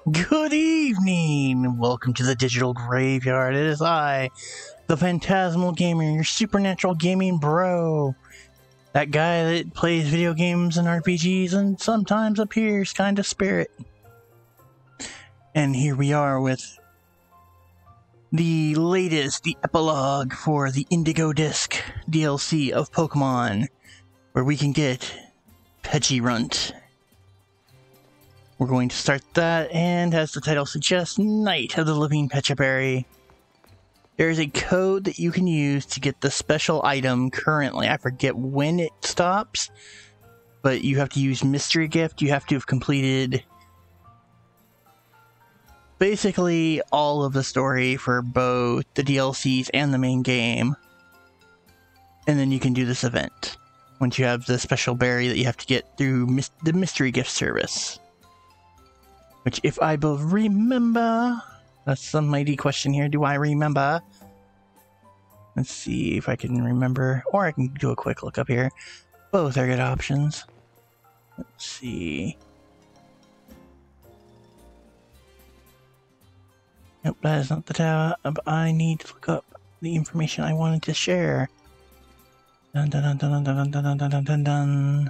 Good evening! Welcome to the Digital Graveyard. It is I, the Phantasmal Gamer, your supernatural gaming bro. That guy that plays video games and RPGs and sometimes appears kind of spirit. And here we are with the latest, the epilogue for the Indigo Disc DLC of Pokemon, where we can get Pidgerunt. We're going to start that, and as the title suggests, Night of the Living Pechaberry. There is a code that you can use to get the special item currently. I forget when it stops, but you have to use Mystery Gift. You have to have completed basically all of the story for both the DLCs and the main game. And then you can do this event once you have the special berry that you have to get through the Mystery Gift service. Which, if I remember, that's the mighty question here. Do I remember? Let's see if I can remember, or I can do a quick look up here. Both are good options. Let's see. Nope, that is not the tab. I need to look up the information I wanted to share. Dun dun dun dun dun dun dun dun dun dun dun.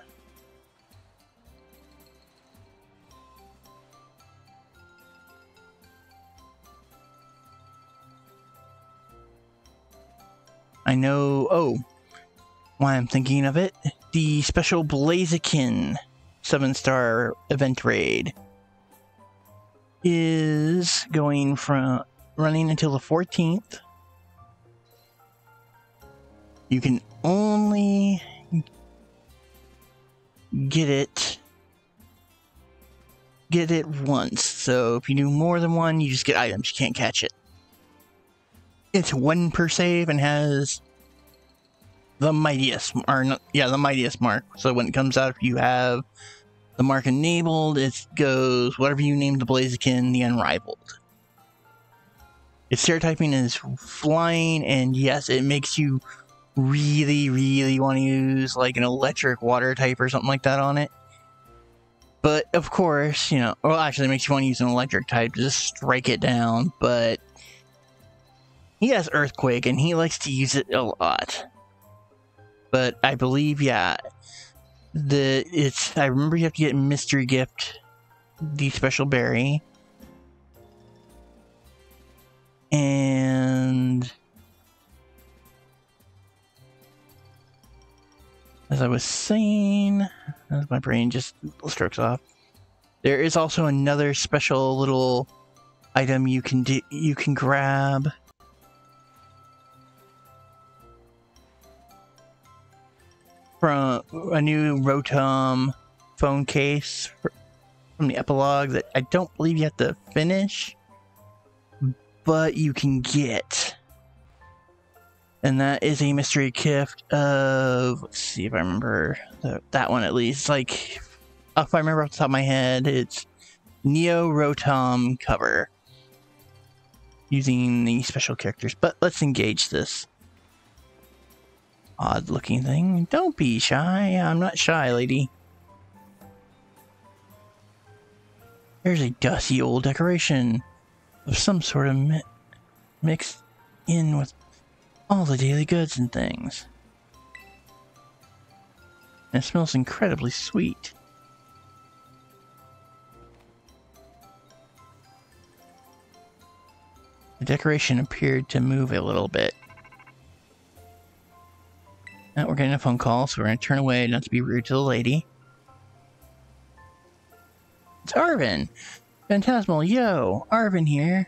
I know, why I'm thinking of it, the special Blaziken 7-star event raid is going from running until the 14th. You can only get it once, so if you do more than one, you just get items, you can't catch it. It's one per save and has the mightiest, the mightiest mark. So when it comes out, if you have the mark enabled, it goes whatever you name the Blaziken, the Unrivaled. Its stereotyping is flying, and yes, it makes you really, really want to use like an electric water type or something like that on it. But of course, well, actually, it makes you want to use an electric type to just strike it down, but he has Earthquake, and he likes to use it a lot. But I believe, I remember you have to get Mystery Gift, the special berry. And as I was saying, as my brain just strokes off, there is also another special little item you can grab. From a new Rotom phone case from the epilogue that I don't believe you have to finish, but you can get. And that is a mystery gift of, let's see if I remember that one at least. Like, if I remember off the top of my head, it's Neo Rotom cover using the special characters. But let's engage this odd looking thing. Don't be shy. I'm not shy, lady. There's a dusty old decoration of some sort of mixed in with all the daily goods and things. And it smells incredibly sweet. The decoration appeared to move a little bit. Now we're getting a phone call, so we're going to turn away not to be rude to the lady. It's Arven! Phantasmal, yo! Arven here.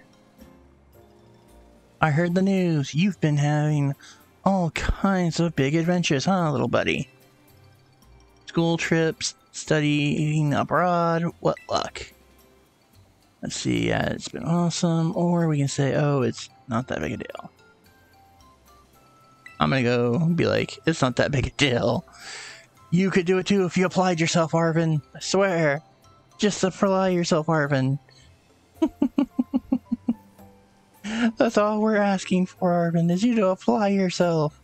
I heard the news. You've been having all kinds of big adventures, huh, little buddy? School trips, studying abroad, what luck? Let's see, it's been awesome. Or we can say, oh, it's not that big a deal. I'm gonna go be like, it's not that big a deal. You could do it too if you applied yourself, Arven. I swear. Just apply yourself, Arven. That's all we're asking for, Arven, is you to apply yourself.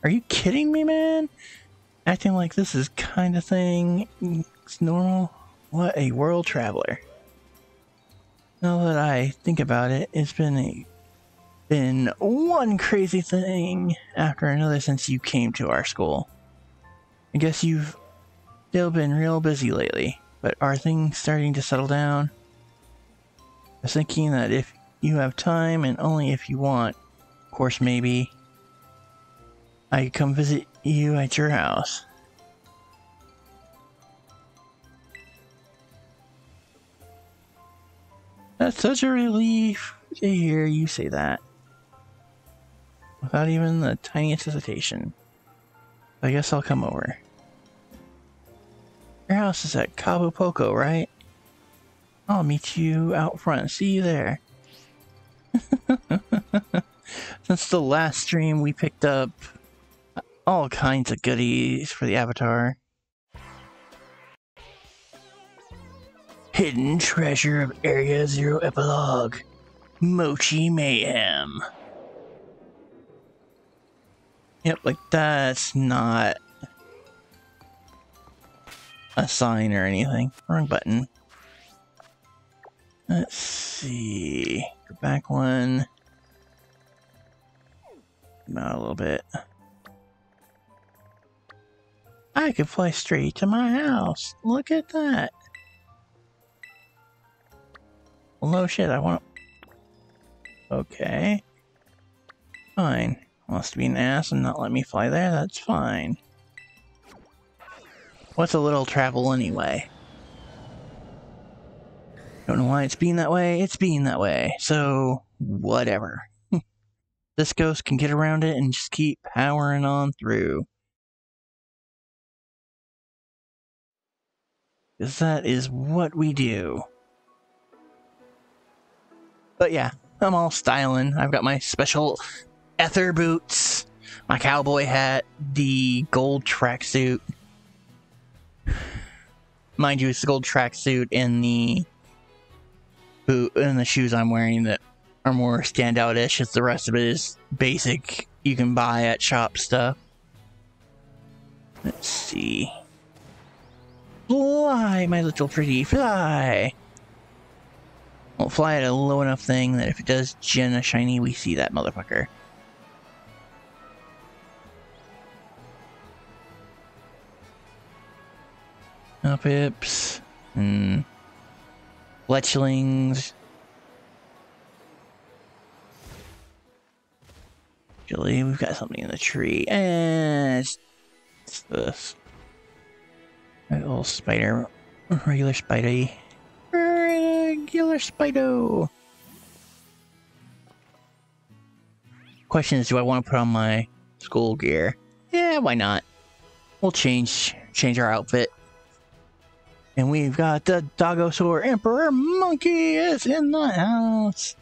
Are you kidding me, man? Acting like this is kind of thing. It's normal. What a world traveler. Now that I think about it, it's been one crazy thing after another since you came to our school. I guess you've still been real busy lately, but are things starting to settle down? I was thinking that if you have time, and only if you want, of course maybe, I could come visit you at your house. That's such a relief to hear you say that. Without even the tiniest hesitation. I guess I'll come over. Your house is at Cabo Poco, right? I'll meet you out front. See you there. Since the last stream, we picked up all kinds of goodies for the Avatar. Hidden treasure of Area Zero Epilogue. Mochi Mayhem. Yep, like that's not a sign or anything. Wrong button. Let's see. Go back one. Come out a little bit. I could fly straight to my house. Look at that. Well, no shit, I want... Okay. Fine. Wants to be an ass and not let me fly there? That's fine. What's a little travel anyway? Don't know why it's being that way. It's being that way. So, whatever. This ghost can get around it and just keep powering on through. Because that is what we do. But yeah, I'm all styling. I've got my special ether boots, my cowboy hat, the gold tracksuit. Mind you, it's the gold tracksuit and the boot and the shoes I'm wearing that are more standout-ish, as the rest of it is basic, you can buy at shop stuff. Let's see. Fly, my little pretty, fly! Won't fly at a low enough thing that if it does gen a shiny, we see that motherfucker. Pips and fletchlings. Actually, we've got something in the tree. And it's this. A little spider. Regular Spidey. Regular Spido. Question is, do I want to put on my school gear? Yeah, why not? We'll change our outfit. And we've got the Dogosaur Emperor Monkey is in the house.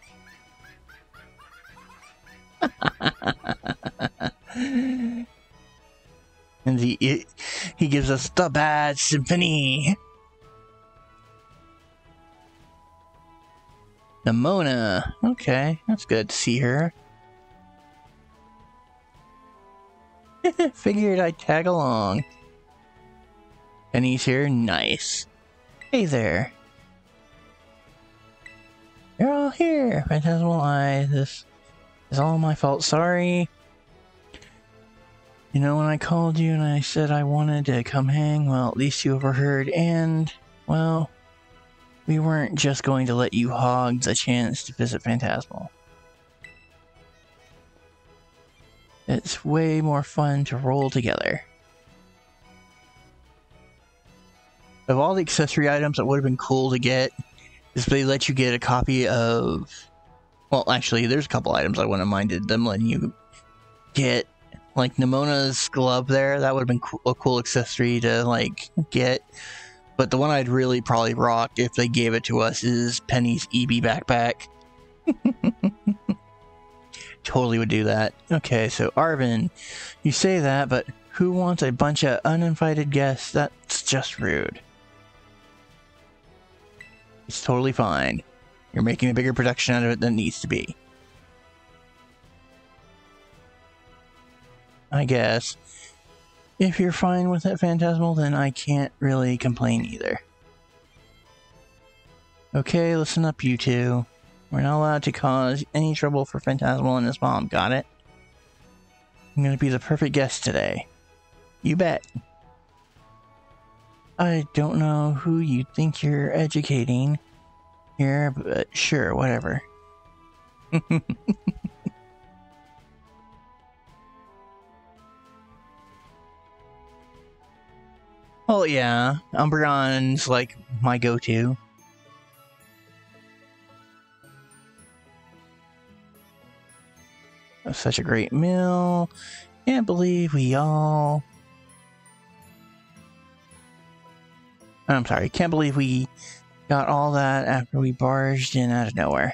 And he gives us the bad symphony. Nimona. Okay, that's good to see her. Figured I'd tag along. Penny's here. Nice. Hey there. You're all here. Phantasmal Eye. This is all my fault. Sorry. You know, when I called you and I said I wanted to come hang, well, at least you overheard, and, well, we weren't just going to let you hog the chance to visit Phantasmal. It's way more fun to roll together. Of all the accessory items that would have been cool to get, is they let you get a copy of... Well, actually, there's a couple items I wouldn't have minded them letting you get. Like, Nimona's glove there, that would have been a cool accessory to, like, get. But the one I'd really probably rock if they gave it to us is Penny's EB backpack. Totally would do that. Okay, so Arven, you say that, but who wants a bunch of uninvited guests? That's just rude. It's totally fine. You're making a bigger production out of it than it needs to be. I guess. If you're fine with it, Phantasmal, then I can't really complain either. Okay, listen up, you two. We're not allowed to cause any trouble for Phantasmal and his mom, got it? I'm gonna be the perfect guest today. You bet. I don't know who you think you're educating here, but sure, whatever. Oh yeah, Umbreon's like my go-to. That's such a great meal. Can't believe we all... I'm sorry, can't believe we got all that after we barged in out of nowhere.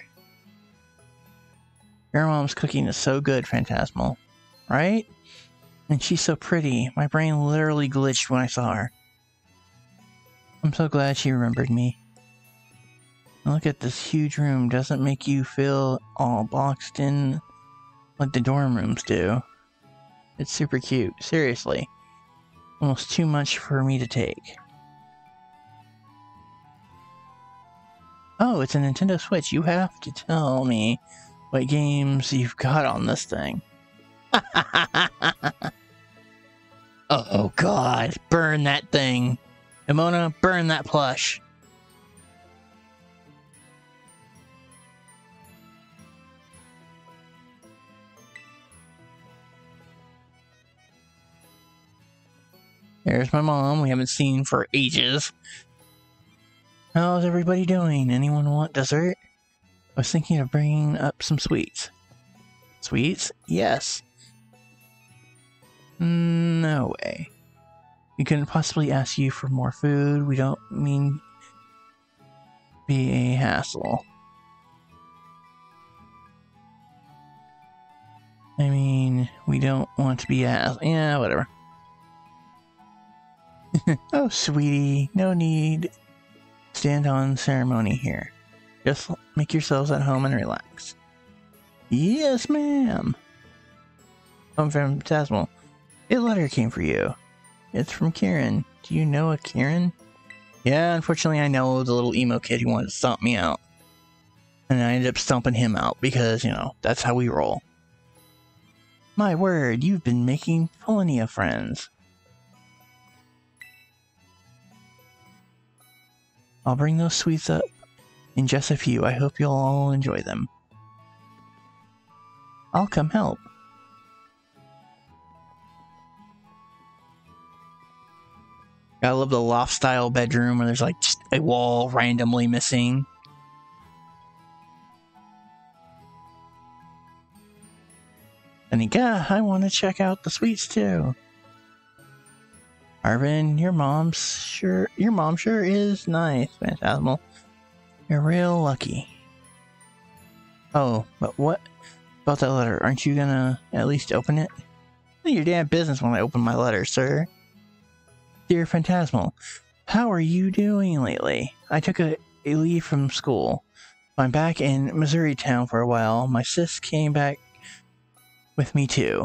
Your mom's cooking is so good, Phantasmal. Right? And she's so pretty. My brain literally glitched when I saw her. I'm so glad she remembered me. Look at this huge room. Doesn't make you feel all boxed in like the dorm rooms do. It's super cute. Seriously. Almost too much for me to take. Oh, it's a Nintendo Switch. You have to tell me what games you've got on this thing. Oh god, burn that thing. Emona, burn that plush. There's my mom, we haven't seen for ages. How's everybody doing? Anyone want dessert? I was thinking of bringing up some sweets. Sweets? Yes. No way. We couldn't possibly ask you for more food. We don't mean be a hassle. I mean, we don't want to be a hassle. Yeah, whatever. Oh, sweetie, no need stand on ceremony here. Just make yourselves at home and relax. Yes, ma'am. I'm Phantasmal. A letter came for you. It's from Kieran. Do you know a Kieran? Yeah, unfortunately I know the little emo kid who wanted to stomp me out. And I ended up stomping him out because, you know, that's how we roll. My word, you've been making plenty of friends. I'll bring those sweets up in just a few. I hope you'll all enjoy them. I'll come help. I love the loft-style bedroom where there's like just a wall randomly missing. Anika, I want to check out the sweets too. Arvin, your mom sure is nice, Phantasmal. You're real lucky. Oh, but what about that letter? Aren't you gonna at least open it? It's your damn business when I open my letter, sir. Dear Phantasmal, how are you doing lately? I took a leave from school. I'm back in Missouri town for a while. My sis came back with me too.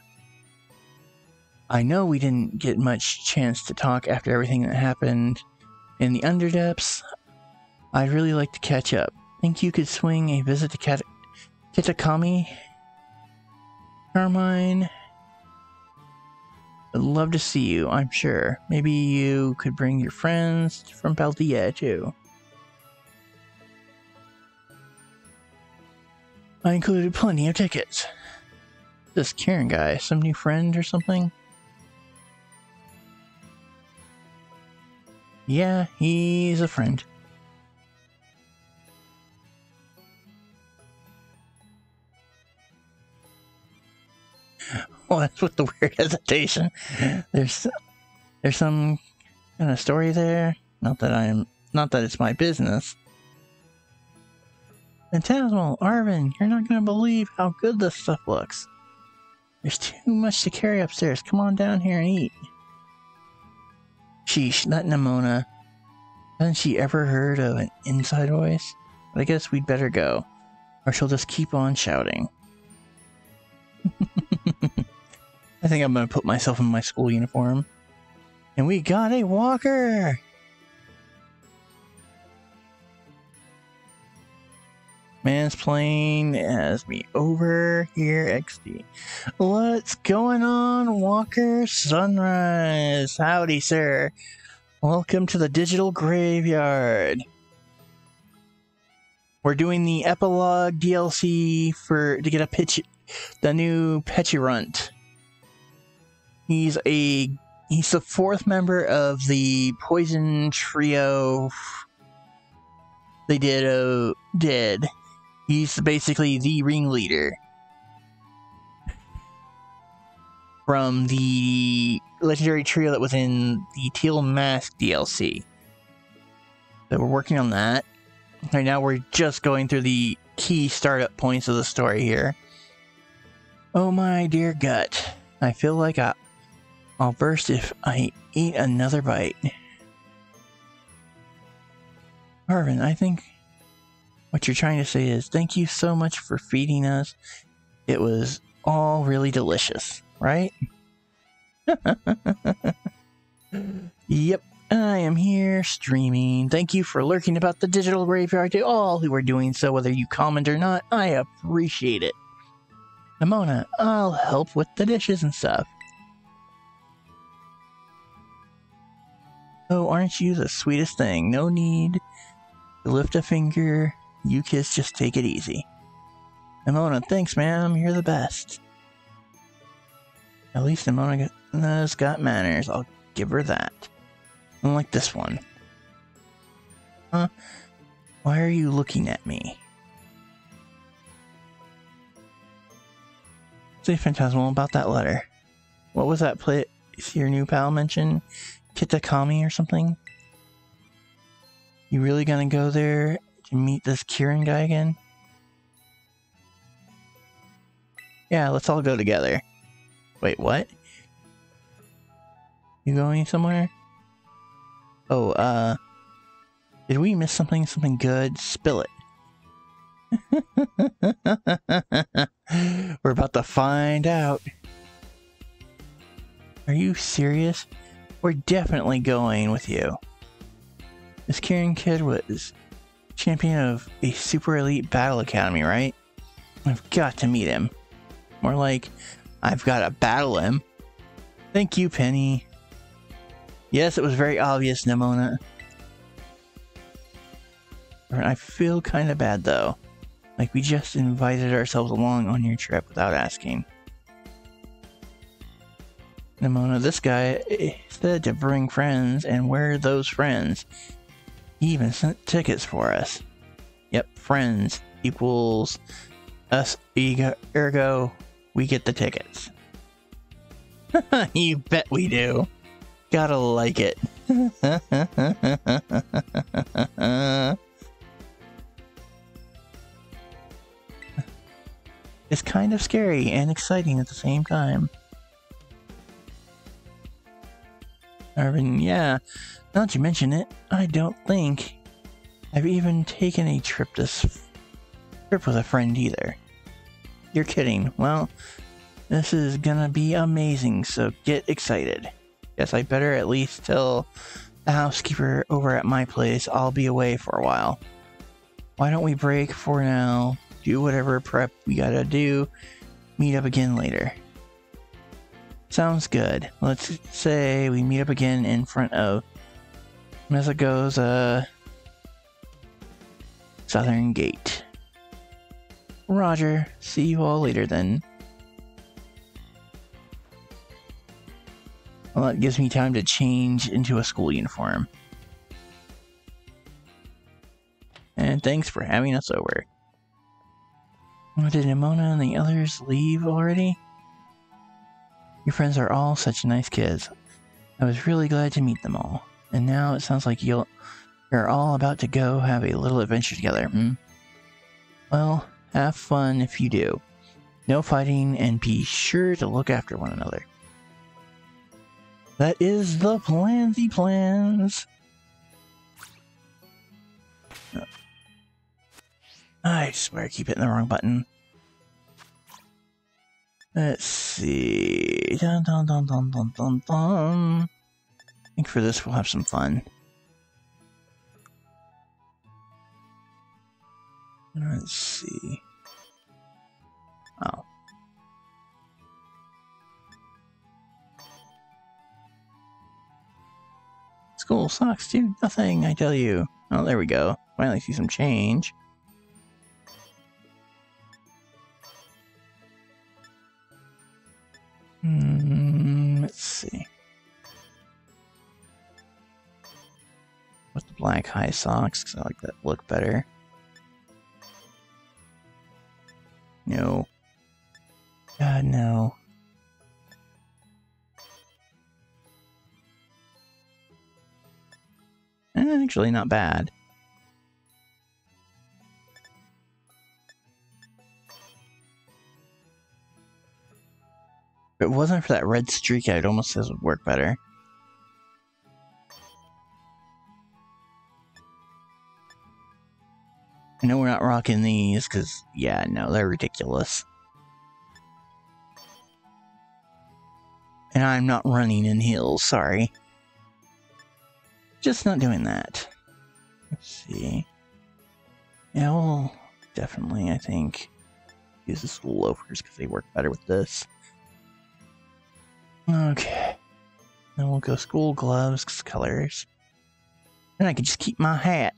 I know we didn't get much chance to talk after everything that happened in the Underdepths. I'd really like to catch up. Think you could swing a visit to Kitakami? Carmine? I'd love to see you, I'm sure. Maybe you could bring your friends from Paldea too. I included plenty of tickets. This Kieran guy, some new friend or something? Yeah, he's a friend. Well, that's with the weird hesitation. There's some kind of story there. Not that it's my business. Phantasmal, Arvin, you're not gonna believe how good this stuff looks. There's too much to carry upstairs. Come on down here and eat. Sheesh, that Nemona. Hasn't she ever heard of an inside voice? But I guess we'd better go, or she'll just keep on shouting. I think I'm gonna put myself in my school uniform. And we got a walker! Mansplain has me over here, XD. What's going on, Walker Sunrise? Howdy, sir. Welcome to the Digital Graveyard. We're doing the epilogue DLC to get the new Pechirunt. He's the fourth member of the Poison Trio they did. He's basically the ringleader from the legendary trio that was in the Teal Mask DLC. So we're working on that. Right now we're just going through the key startup points of the story here. Oh my dear gut. I feel like I'll burst if I eat another bite. Marvin, I think what you're trying to say is thank you so much for feeding us. It was all really delicious, right? Yep, I am here streaming. Thank you for lurking about the Digital Graveyard to all who are doing so, whether you comment or not. I appreciate it. Nimona, I'll help with the dishes and stuff. Oh, aren't you the sweetest thing? No need to lift a finger. You kids just take it easy. Nimona, thanks, ma'am. You're the best. At least Nimona's got manners. I'll give her that. Unlike this one. Huh? Why are you looking at me? Say, Phantasmal, about that letter. What was that place your new pal mentioned? Kitakami or something? You really gonna go there to meet this Kieran guy again? Yeah, let's all go together. Wait, what? You going somewhere? Oh, did we miss something? Something good? Spill it. We're about to find out. Are you serious? We're definitely going with you. This Kieran kid was champion of a super elite battle academy, right? I've got to meet him. More like, I've got to battle him. Thank you, Penny. Yes, it was very obvious, Nimona. I feel kind of bad, though. Like we just invited ourselves along on your trip without asking. Nimona, this guy said to bring friends, and we're those friends. He even sent tickets for us. Yep, friends equals us, ergo, we get the tickets. You bet we do. Gotta like it. It's kind of scary and exciting at the same time. Arvin, yeah, now that you mention it, I don't think I've even taken a trip with a friend either. You're kidding. Well, this is gonna be amazing, so get excited. Guess I better at least tell the housekeeper over at my place I'll be away for a while. Why don't we break for now, do whatever prep we gotta do, meet up again later. Sounds good. Let's say we meet up again in front of Mesago's southern gate. Roger. See you all later then. Well, that gives me time to change into a school uniform. And thanks for having us over. Oh, did Nimona and the others leave already? Your friends are all such nice kids. I was really glad to meet them all. And now it sounds like you're all about to go have a little adventure together, hmm? Well, have fun if you do. No fighting, and be sure to look after one another. That is the plans. I swear I keep hitting the wrong button. Let's see. Dun, dun, dun, dun, dun, dun, dun. I think for this we'll have some fun. Let's see. Oh. School sucks, dude. Nothing, I tell you. Oh, there we go. Finally see some change. Let's see. With the black high socks, because I like that look better. No. God, no. Actually, not bad. If it wasn't for that red streak, I'd almost say it would work better. I know we're not rocking these, because, yeah, no, they're ridiculous. And I'm not running in heels, sorry. Just not doing that. Let's see. Yeah, we'll definitely, I think, use the school loafers, because they work better with this. Okay. Then we'll go school gloves, cause colors. Then I can just keep my hat.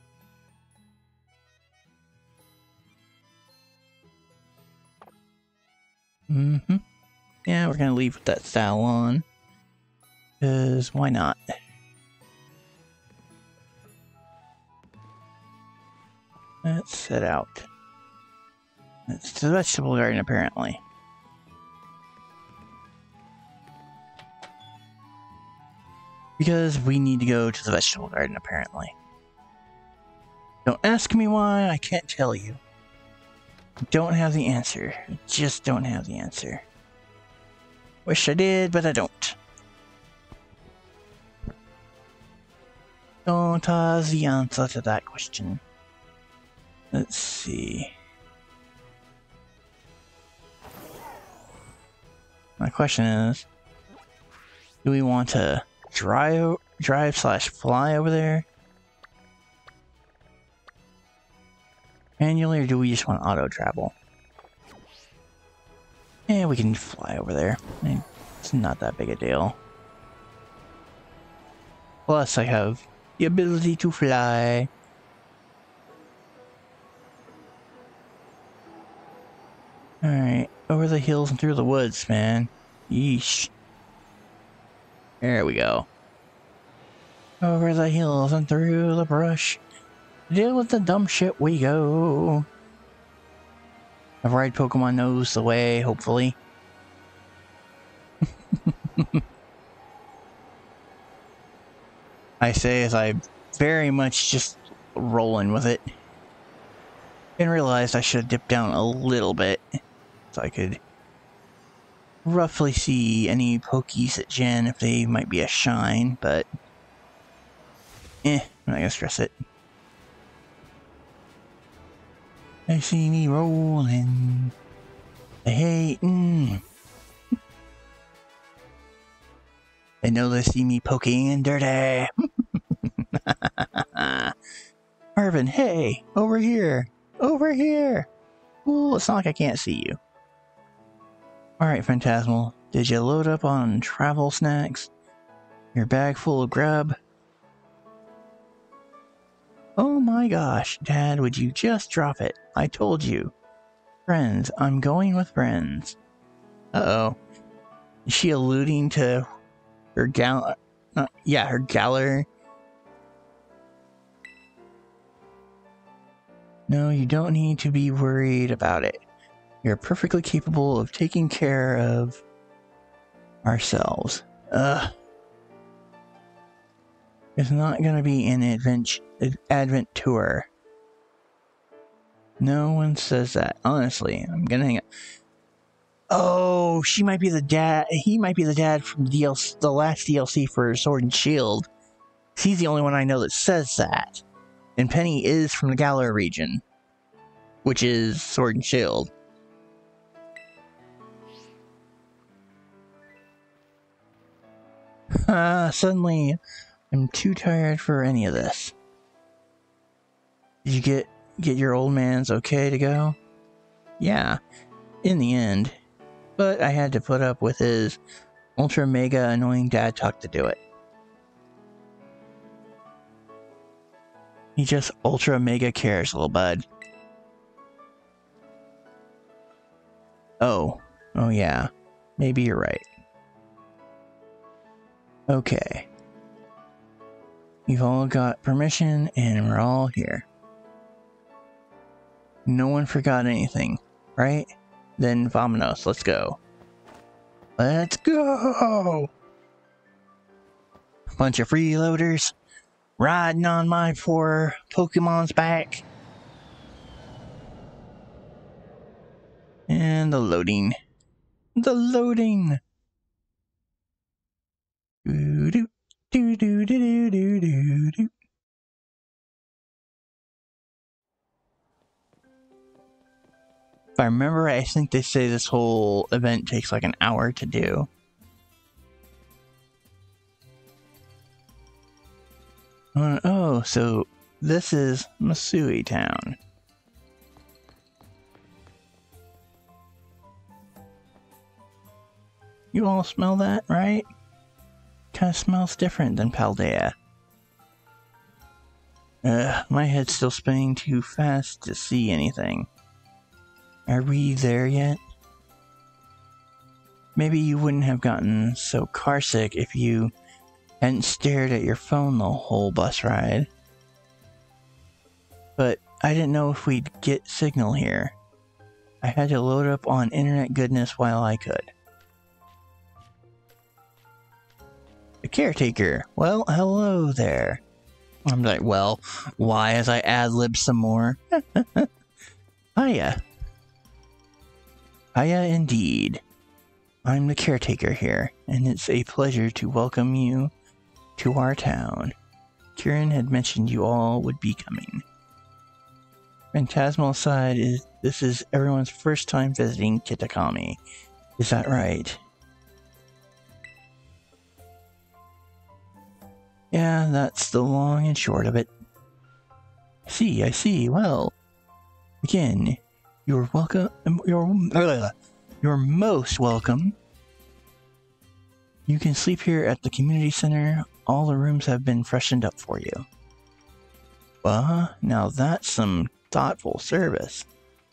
Yeah, we're gonna leave with that style on. Cause why not? Let's set out. It's to the vegetable garden, apparently. Because we need to go to the vegetable garden, apparently. Don't ask me why, I can't tell you. I don't have the answer. I just don't have the answer. Wish I did, but I don't. Don't have the answer to that question. Let's see. My question is, do we want to drive/fly over there manually, or do we just want auto travel? Yeah, we can fly over there. It's not that big a deal. Plus, I have the ability to fly. Alright, over the hills and through the woods, man. Yeesh. There we go. Over the hills and through the brush. Deal with the dumb shit we go. A right Pokemon knows the way, hopefully. I say as I very much just rolling with it. And realized I should have dipped down a little bit. So I could roughly see any Pokies at Gen if they might be a shine, but I'm not gonna stress it. They see me rolling. They hating. They know they see me poking dirty. Marvin, hey, over here. Over here. Ooh, it's not like I can't see you. Alright, Phantasmal. Did you load up on travel snacks? Your bag full of grub? Oh my gosh, Dad, would you just drop it? I told you. Friends, I'm going with friends. Uh-oh. Is she alluding to her her Galar? No, you don't need to be worried about it. You're perfectly capable of taking care of ourselves. It's not gonna be an advent tour. No one says that. Honestly, I'm gonna hang up. Oh, she might be the dad. He might be the dad from the last DLC for Sword and Shield. He's the only one I know that says that. And Penny is from the Galar region, which is Sword and Shield. suddenly I'm too tired for any of this. Did you get your old man's okay to go? Yeah, in the end. But I had to put up with his ultra mega annoying dad talk to do it. He just ultra mega cares, little bud. Oh yeah. Maybe you're right. Okay. You've all got permission and we're all here. No one forgot anything, right? Then vamonos, let's go. Let's go! Bunch of freeloaders riding on my poor Pokemon's back. And the loading. The loading! Doo-doo, doo-doo-doo-doo-doo-doo. If I remember right, I think they say this whole event takes like an hour to do. Oh, so this is Masui Town. You all smell that, right? Kind of smells different than Paldea. My head's still spinning too fast to see anything. Are we there yet? Maybe you wouldn't have gotten so carsick if you hadn't stared at your phone the whole bus ride. But I didn't know if we'd get signal here. I had to load up on internet goodness while I could. The caretaker. Well, hello there. I'm like, well, why as I ad-lib some more? Hiya. Hiya indeed. I'm the caretaker here, and it's a pleasure to welcome you to our town. Kieran had mentioned you all would be coming. Phantasmal aside, this is everyone's first time visiting Kitakami. Is that right? Yeah, that's the long and short of it. I see. Well, again, you're welcome. You're most welcome. You can sleep here at the community center. All the rooms have been freshened up for you. Well, now that's some thoughtful service.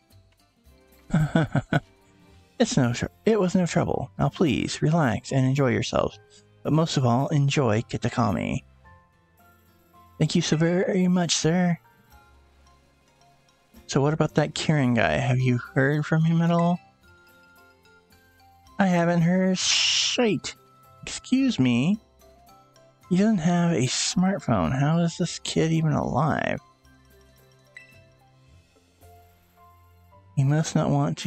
It was no trouble. Now please, relax and enjoy yourselves. But most of all, enjoy Kitakami. Thank you so very much, sir. So what about that Kieran guy? Have you heard from him at all? I haven't heard shite. Excuse me? He doesn't have a smartphone. How is this kid even alive? He must not want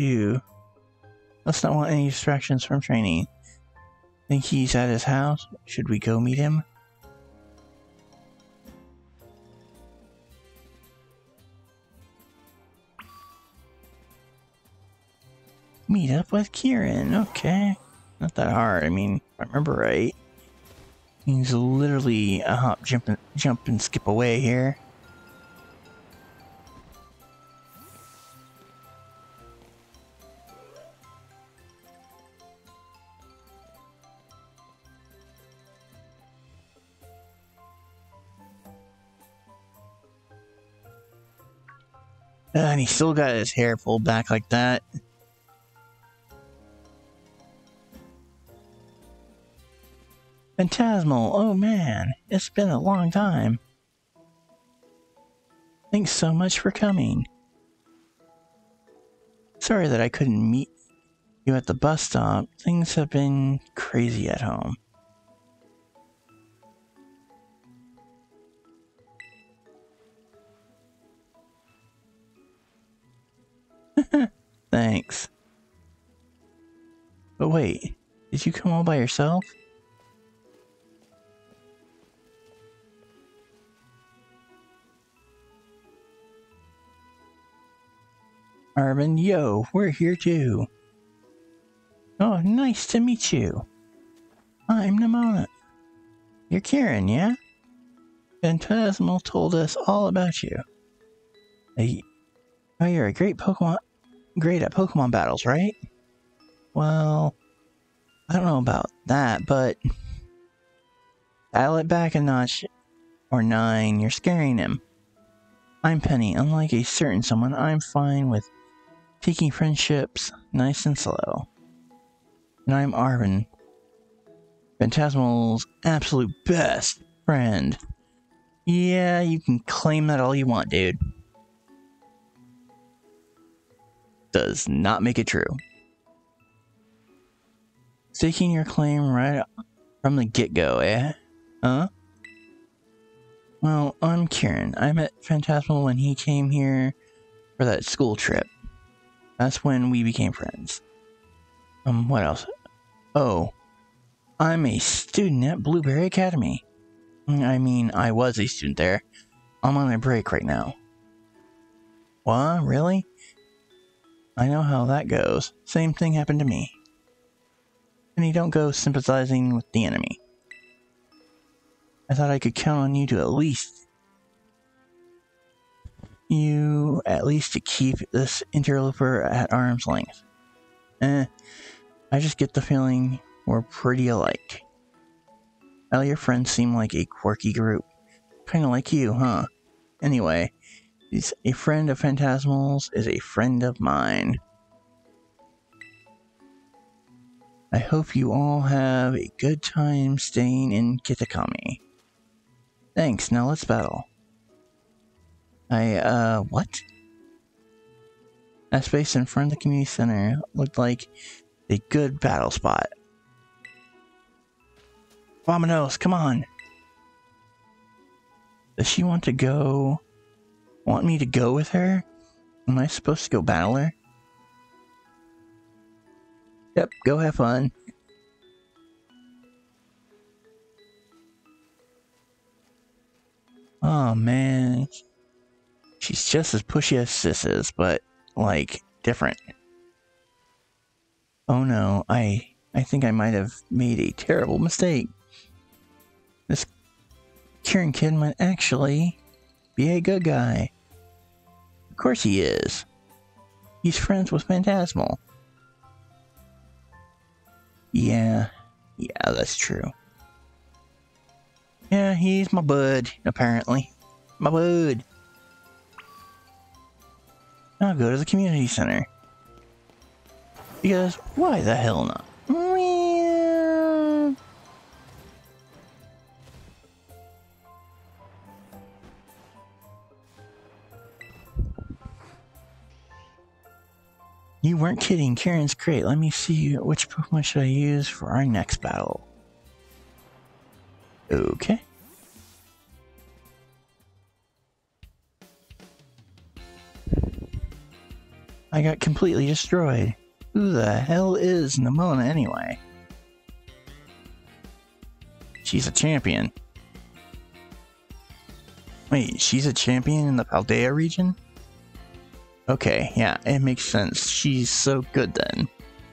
any distractions from training. Think he's at his house? Should we go meet him? Meet up with Kieran, okay. Not that hard, I mean, if I remember right. He's literally a hop, jump and skip away here. And he still got his hair pulled back like that. Phantasmal, oh man, it's been a long time. Thanks so much for coming. Sorry that I couldn't meet you at the bus stop. Things have been crazy at home. Thanks. But wait, did you come all by yourself? Arvin, yo, we're here too. Oh, nice to meet you. I'm Nemona. You're Kieran, yeah? Phantasmal told us all about you. Oh, you're a great at Pokemon battles, right? Well, I don't know about that, but dial it back a notch or 9, you're scaring him. I'm Penny. Unlike a certain someone, I'm fine with taking friendships nice and slow. And I'm Arvin, Phantasmal's absolute best friend. Yeah, you can claim that all you want, dude. Does not make it true. Staking your claim right from the get-go, eh? Huh? Well, I'm Kieran. I met Phantasmal when he came here for that school trip. That's when we became friends. What else? Oh, I'm a student at Blueberry Academy. I mean, I was a student there. I'm on a break right now. What? Really? I know how that goes. Same thing happened to me. And you don't go sympathizing with the enemy. I thought I could count on you to at least to keep this interloper at arm's length. I just get the feeling we're pretty alike. All your friends seem like a quirky group. Kinda like you, huh? Anyway, a friend of Phantasmal's is a friend of mine. I hope you all have a good time staying in Kitakami. Thanks, now let's battle. What? That space in front of the community center looked like a good battle spot. Vamonos, come on! Does she want me to go with her? Am I supposed to go battle her? Yep, go have fun. Oh man. She's just as pushy as Sis is, but, like, different. Oh no, I think I might have made a terrible mistake. This Kieran kid might actually be a good guy. Of course he is. He's friends with Phantasmal. Yeah, that's true. Yeah, he's my bud, apparently. My bud. I'll go to the community center. Because why the hell not? You weren't kidding, Kieran's great. Let me see, which Pokemon should I use for our next battle? Okay. I got completely destroyed. Who the hell is Nemona anyway? She's a champion. Wait, she's a champion in the Paldea region? Okay, yeah, it makes sense. She's so good then.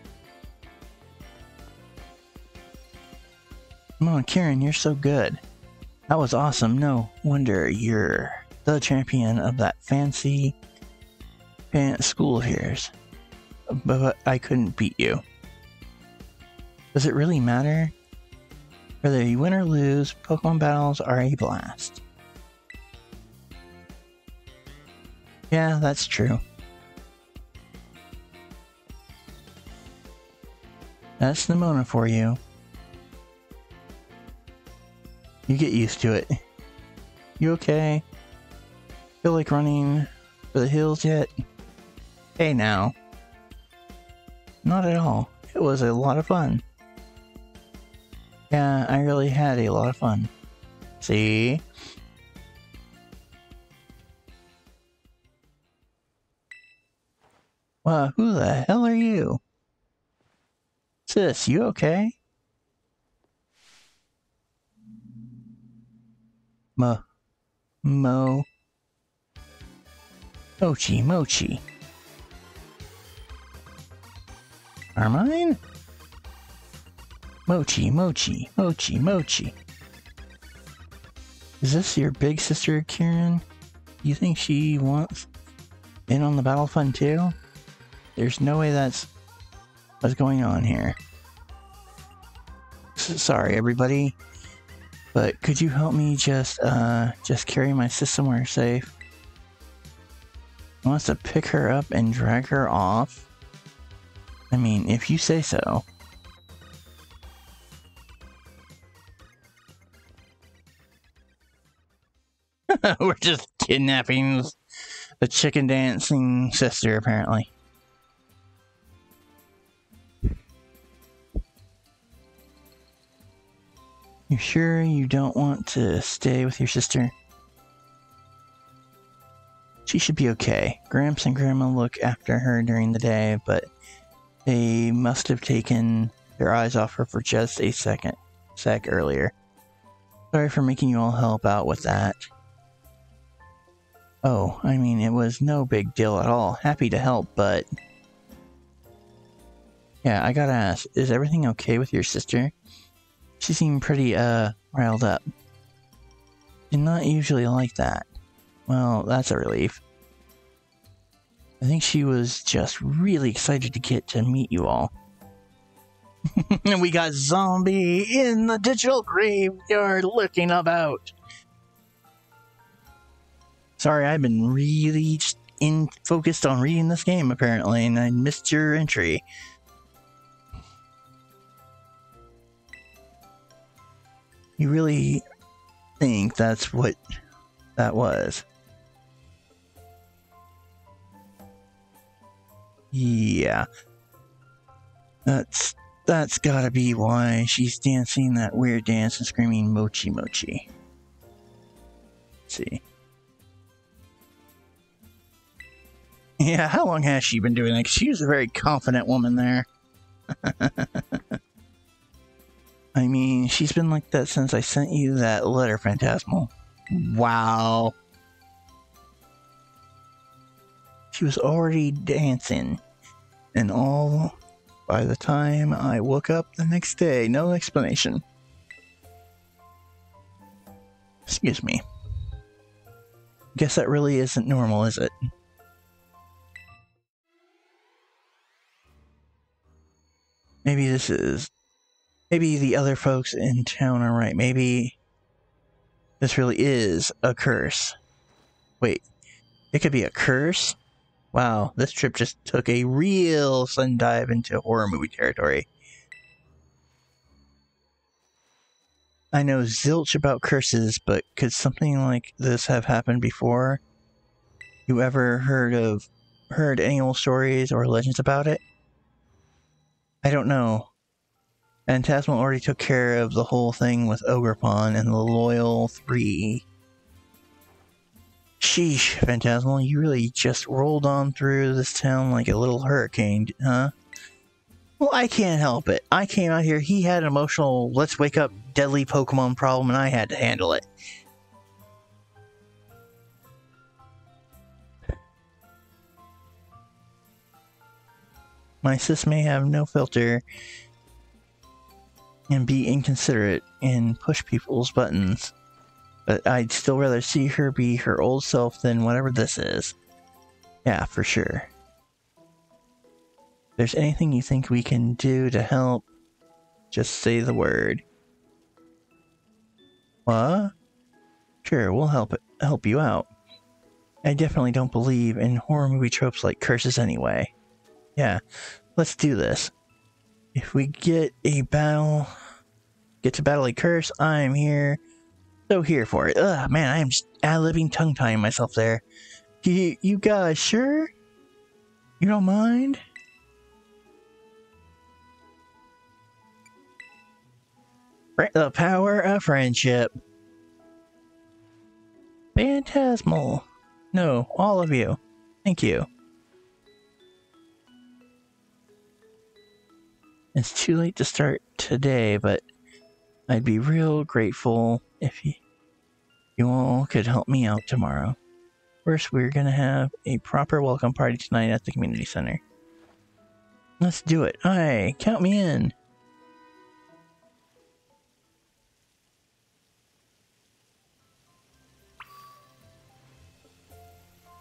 Come on, Kieran, you're so good. That was awesome. No wonder you're the champion of that fancy school of yours. But I couldn't beat you. Does it really matter? Whether you win or lose, Pokemon battles are a blast. Yeah, that's true. That's Nemona for you. You get used to it. You okay? Feel like running for the hills yet? Hey now. Not at all. It was a lot of fun. Yeah, I really had a lot of fun. See? Well, who the hell are you? Sis, you okay? Mochi. Carmine? Mochi. Is this your big sister, Kieran? You think she wants in on the battle fund too? There's no way that's what's going on here. Sorry, everybody, but could you help me just carry my sis somewhere safe? Wants to pick her up and drag her off? I mean, if you say so. We're just kidnapping the chicken dancing sister, apparently. You sure you don't want to stay with your sister? She should be okay. Gramps and Grandma look after her during the day, but they must have taken their eyes off her for just a sec earlier. Sorry for making you all help out with that. Oh, I mean, it was no big deal at all. Happy to help, but... Yeah, I gotta ask, is everything okay with your sister? She seemed pretty, riled up. She's not usually like that. Well, that's a relief. I think she was just really excited to get to meet you all. And we got Zombie in the digital graveyard looking about. Sorry, I've been really focused on reading this game, apparently, and I missed your entry. You really think that's what that was? Yeah. That's gotta be why she's dancing that weird dance and screaming mochi mochi. Let's see. Yeah, how long has she been doing that? She was a very confident woman there. I mean, she's been like that since I sent you that letter, Phantasmal. Wow. She was already dancing. And all by the time I woke up the next day. No explanation. Excuse me. Guess that really isn't normal, is it? Maybe this is... Maybe the other folks in town are right. Maybe this really is a curse. Wait, it could be a curse? Wow, this trip just took a real sudden dive into horror movie territory. I know zilch about curses, but could something like this have happened before? You ever heard any old stories or legends about it? I don't know. Phantasmal already took care of the whole thing with Ogerpon and the Loyal 3. Sheesh, Phantasmal, you really just rolled on through this town like a little hurricane, huh? Well, I can't help it. I came out here, he had an emotional let's wake up deadly Pokemon problem, and I had to handle it. My sis may have no filter and be inconsiderate and push people's buttons, but I'd still rather see her be her old self than whatever this is. Yeah, for sure. If there's anything you think we can do to help, just say the word. What? Sure, we'll help you out. I definitely don't believe in horror movie tropes like curses anyway. Yeah, let's do this. If we get to battle a curse, I'm here. So here for it. Ugh, man, I am just ad-libbing tongue-tying myself there. You guys sure? You don't mind? The power of friendship. Phantasmal. No, all of you. Thank you. It's too late to start today, but I'd be real grateful if you all could help me out tomorrow. First, we're gonna have a proper welcome party tonight at the community center. Let's do it. Aye, count me in.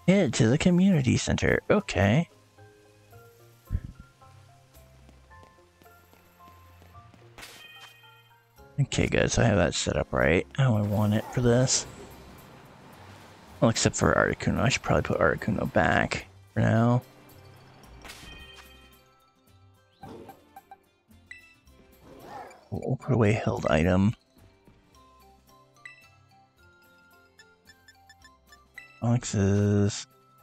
Head to the community center. Okay. Okay, good. So I have that set up right. How I want it for this. Well, except for Articuno. I should probably put Articuno back for now. We'll put away held item. Alex's.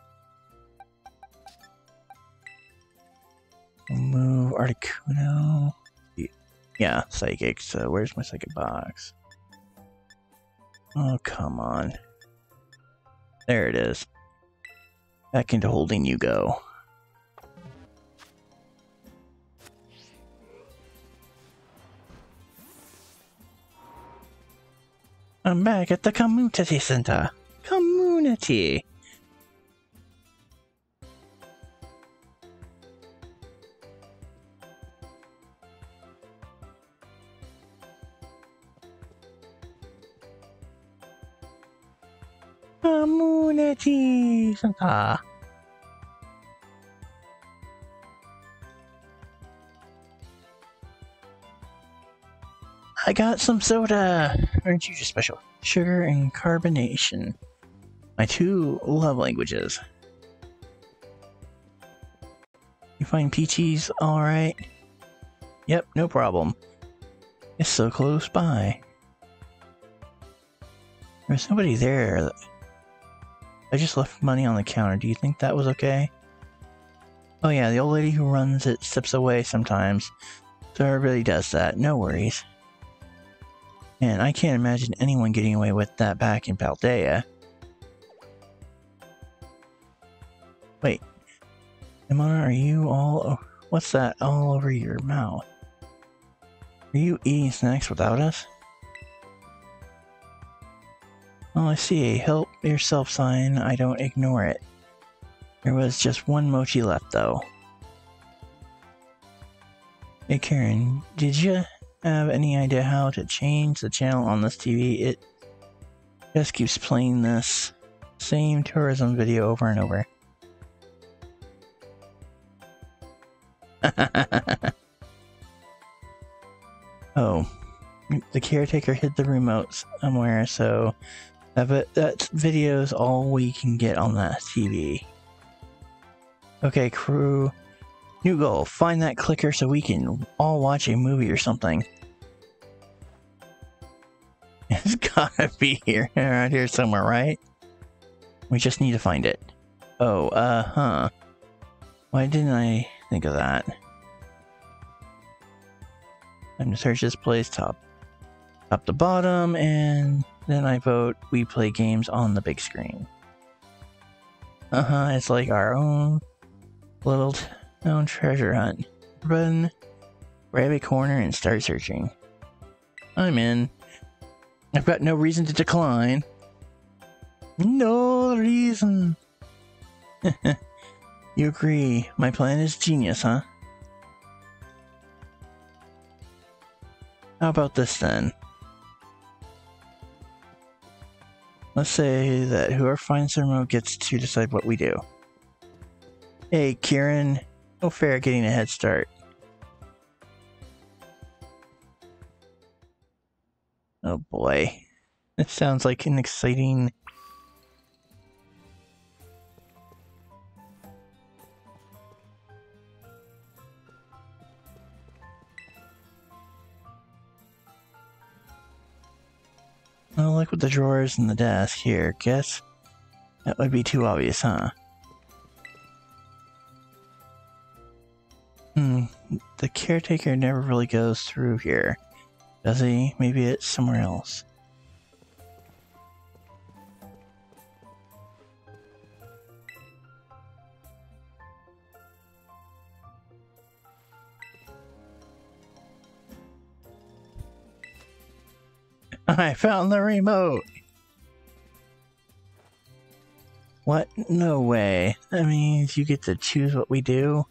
We'll move Articuno. Yeah, Psychic. So where's my Psychic box? Oh, come on. There it is. Back into holding you go. I'm back at the community center. Community. Community center. I got some soda. Aren't you just special? Sugar and carbonation. My two love languages. You find Peachy's alright? Yep, no problem. It's so close by. There's nobody there. I just left money on the counter. Do you think that was okay? Oh yeah, the old lady who runs it steps away sometimes. So everybody does that. No worries. And I can't imagine anyone getting away with that back in Paldea. Wait. Nimona, are you all... What's that all over your mouth? Are you eating snacks without us? Oh, I see a help yourself sign. I don't ignore it. There was just one mochi left, though. Hey, Karen, did you have any idea how to change the channel on this TV? It just keeps playing this same tourism video over and over. Oh, the caretaker hid the remote somewhere, so that video's all we can get on that TV. Okay, crew. New goal, find that clicker so we can all watch a movie or something. It's gotta be here, around here somewhere, right? We just need to find it. Oh, huh. Why didn't I think of that? I'm gonna search this place top to bottom, and then I vote we play games on the big screen. It's like our own little town treasure hunt. Run, grab a corner, and start searching. I'm in. I've got no reason to decline. No reason. You agree. My plan is genius, huh? How about this then? Let's say that whoever finds the remote gets to decide what we do. Hey, Kieran. No fair getting a head start. Oh boy. It sounds like an exciting... Oh, look with the drawers and the desk here. Guess that would be too obvious, huh? The caretaker never really goes through here, does he? Maybe it's somewhere else. I found the remote! What? No way. That means you get to choose what we do?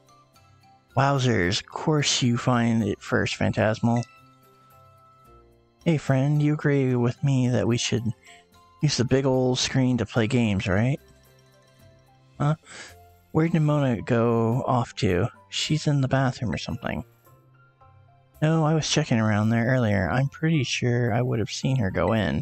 Wowzers, of course you find it first, Phantasmal. Hey friend, you agree with me that we should use the big old screen to play games, right? Huh? Where did Mona go off to? She's in the bathroom or something. No, I was checking around there earlier. I'm pretty sure I would have seen her go in.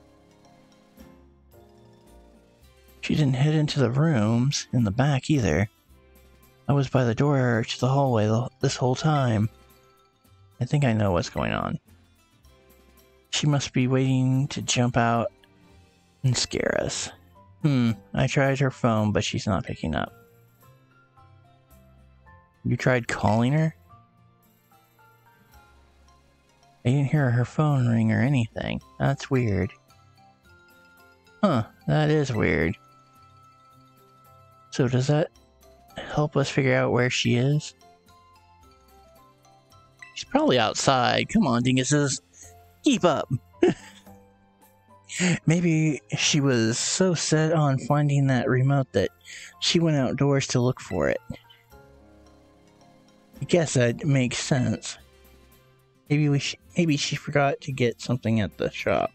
She didn't head into the rooms in the back either. I was by the door to the hallway this whole time. I think I know what's going on. She must be waiting to jump out and scare us. I tried her phone, but she's not picking up. You tried calling her? I didn't hear her phone ring or anything. That's weird. Huh, that is weird. So does that help us figure out where she is? She's probably outside. Come on, dinguses. Keep up. Maybe she was so set on finding that remote that she went outdoors to look for it. I guess that makes sense. Maybe she forgot to get something at the shop.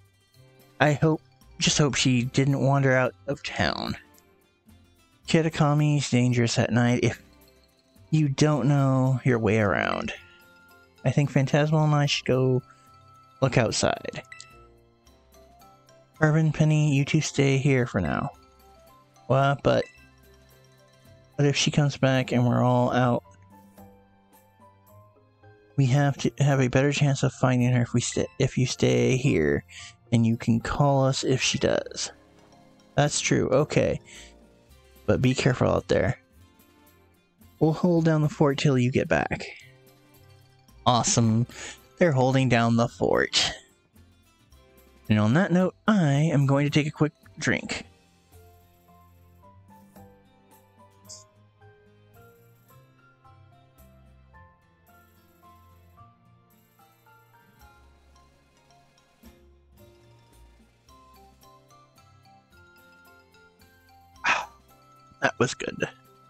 Just hope she didn't wander out of town. Kitakami is dangerous at night if you don't know your way around. I think Phantasmal and I should go look outside. Urban, Penny, you two stay here for now. Well, but if she comes back and we're all out, we have to have a better chance of finding her if you stay here, and you can call us if she does. That's true, okay. But be careful out there. We'll hold down the fort till you get back. Awesome. They're holding down the fort. And on that note, I am going to take a quick drink. That was good.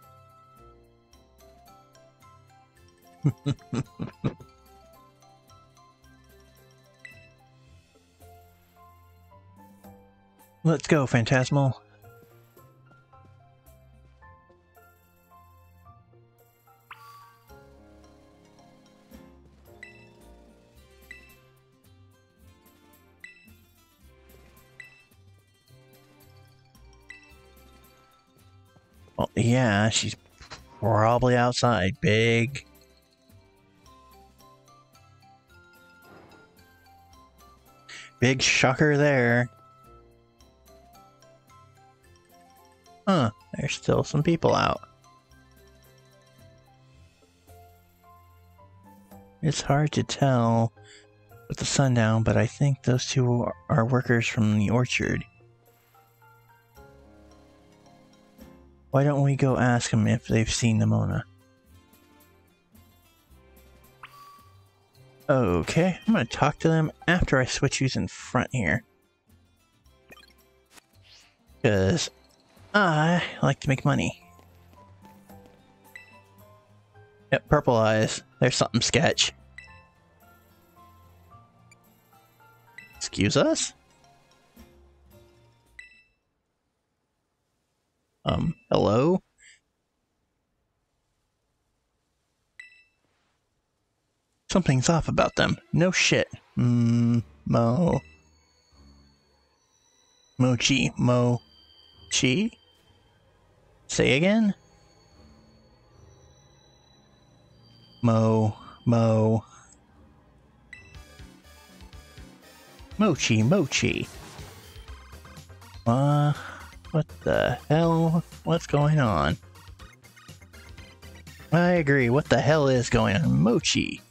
Let's go, Phantasmal. Well, yeah, she's probably outside. Big shocker there. Huh, there's still some people out. It's hard to tell with the sun down, but I think those two are workers from the orchard. Why don't we go ask them if they've seen Nemona? Okay, I'm gonna talk to them after I switch who's in front here. Because I like to make money. Yep, purple eyes. There's something sketch. Excuse us? Hello? Something's off about them. No shit. Mochi? Say again? Mochi. What the hell? What's going on? I agree. What the hell is going on? Mochi.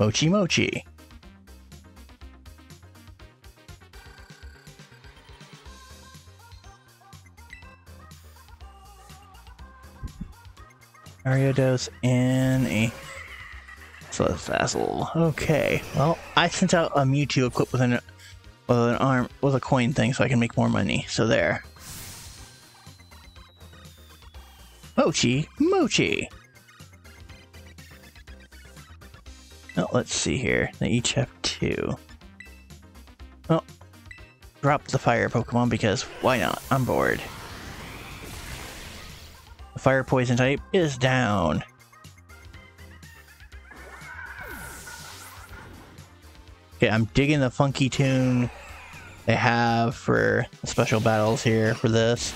Ariados and a Salazzle. Okay. Well, I sent out a Mewtwo equipped with an arm with a coin thing so I can make more money. So there. Mochi. Now let's see here. They each have 2. Well, drop the fire Pokemon because why not? I'm bored. The fire poison type is down. Okay, I'm digging the funky tune they have for the special battles here for this.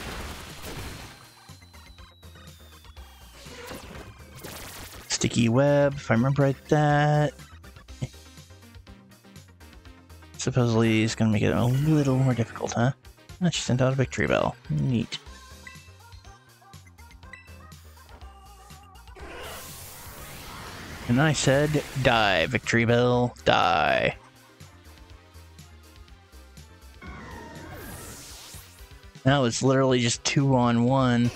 Sticky web, if I remember right, that supposedly is going to make it a little more difficult, huh? I just sent out a victory bell. Neat. And I said, die, victory bell, die. Now it's literally just 2-on-1.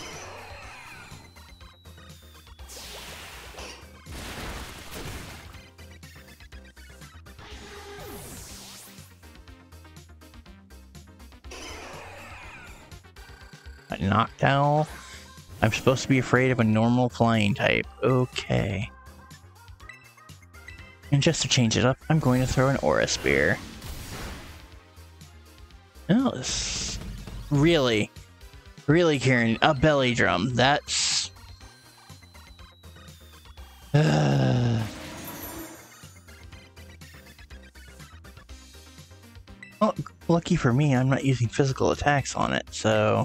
A Noctowl? I'm supposed to be afraid of a normal flying type. Okay. And just to change it up, I'm going to throw an Aura Spear. Oh, this... Really? Really, Kieran? A belly drum. That's... Well, lucky for me, I'm not using physical attacks on it, so...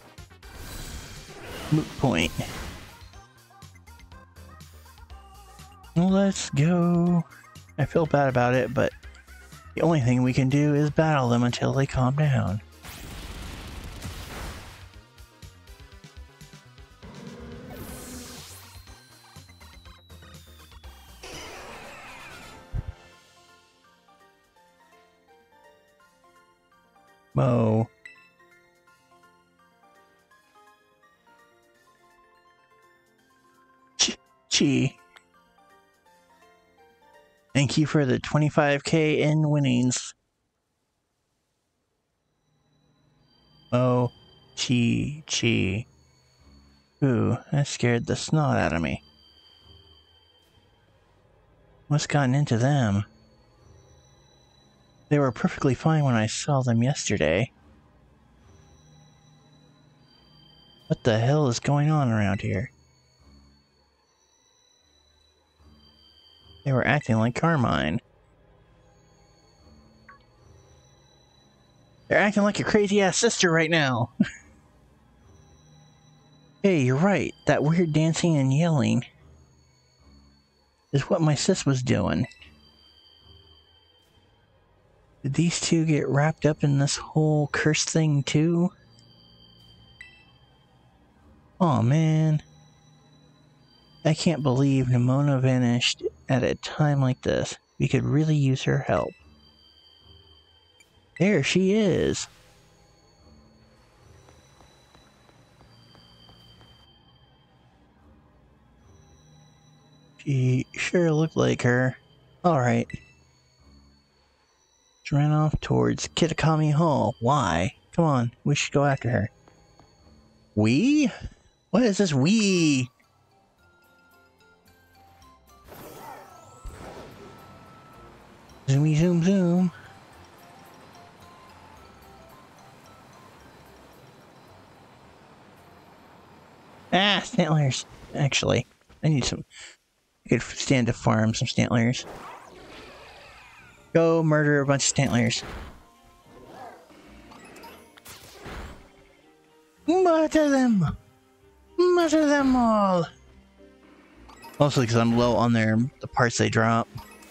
Moot point. Let's go. I feel bad about it, but the only thing we can do is battle them until they calm down. Mo. Chi. Thank you for the 25k in winnings. Oh, Chi. Ooh, that scared the snot out of me. What's gotten into them? They were perfectly fine when I saw them yesterday. What the hell is going on around here? They were acting like Carmine. They're acting like a crazy-ass sister right now. Hey, you're right. That weird dancing and yelling is what my sis was doing. Did these two get wrapped up in this whole curse thing too? Aw, man. I can't believe Nemona vanished at a time like this. We could really use her help. There she is. She sure looked like her. Alright. She ran off towards Kitakami Hall. Why? Come on, we should go after her. We? What is this we? Zoomy zoom zoom. Ah, Stantlers. Actually, I need some... I could stand to farm some Stantlers. Go murder a bunch of Stantlers. Murder them! Murder them all! Mostly because I'm low on the parts they drop.